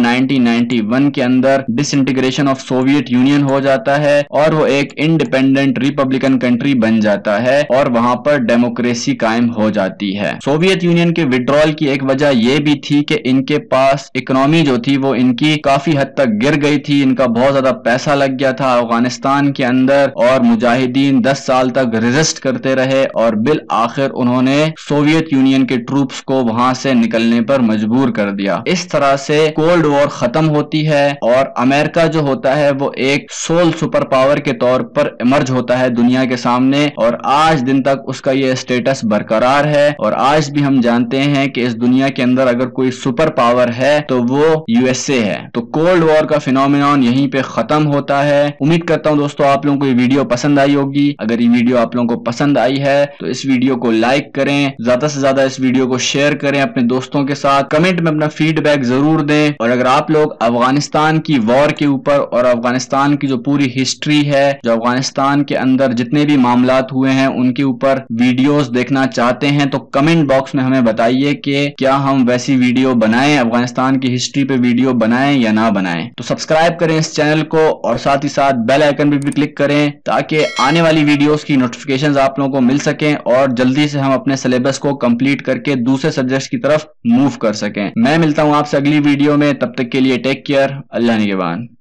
A: 1991 के अंदर डिसइंटीग्रेशन ऑफ सोवियत यूनियन हो जाता है और वो एक इंडिपेंडेंट रिपब्लिकन कंट्री बन जाता है और वहां पर डेमोक्रेसी कायम हो जाती है। सोवियत यूनियन के विड्रॉल की एक वजह यह भी थी कि इनके पास इकोनॉमी जो थी वो इनकी काफी हद तक गिर गई थी, इनका बहुत ज्यादा पैसा लग गया था अफगानिस्तान के अंदर, और मुजाहिदीन 10 साल तक रेजिस्ट करते रहे और बिल आखिर उन्होंने सोवियत यूनियन के ट्रूप्स को वहां से निकलने पर मजबूर कर दिया। इस तरह से कोल्ड वॉर खत्म होती है और अमेरिका जो होता है वो एक सोल सुपर पावर के तौर पर इमर्ज होता है दुनिया के सामने, और आज दिन तक उसका ये स्टेटस बरकरार है। और आज भी हम जानते हैं कि इस दुनिया के अंदर अगर कोई सुपर पावर है तो वो यूएसए है। तो कोल्ड वॉर का फिनोमिनन यहीं पे खत्म होता है। उम्मीद करता हूं दोस्तों आप लोगों को ये वीडियो पसंद आई होगी। अगर ये वीडियो आप लोगों को पसंद आई है तो इस वीडियो को लाइक करें, ज्यादा से ज्यादा इस वीडियो को शेयर करें अपने दोस्तों के साथ, कमेंट में अपना फीडबैक जरूर दें। और अगर आप लोग अफगानिस्तान की वॉर के ऊपर और अफगानिस्तान की जो पूरी हिस्ट्री है, जो अफगानिस्तान के अंदर जितने भी मामलात हुए हैं उनके ऊपर वीडियोस देखना चाहते हैं तो कमेंट बॉक्स में हमें बताइए कि क्या हम वैसी वीडियो बनाएं, अफगानिस्तान की हिस्ट्री पे वीडियो बनाएं या ना बनाएं। तो सब्सक्राइब करें इस चैनल को और साथ ही साथ बेल आइकन पे भी क्लिक करें ताकि आने वाली वीडियोस की नोटिफिकेशंस आप लोगों को मिल सकें और जल्दी से हम अपने सिलेबस को कंप्लीट करके दूसरे सब्जेक्ट्स की तरफ मूव कर सकें। मैं मिलता हूं आपसे अगली वीडियो में, तब तक के लिए टेक केयर, अल्लाह निगहबान।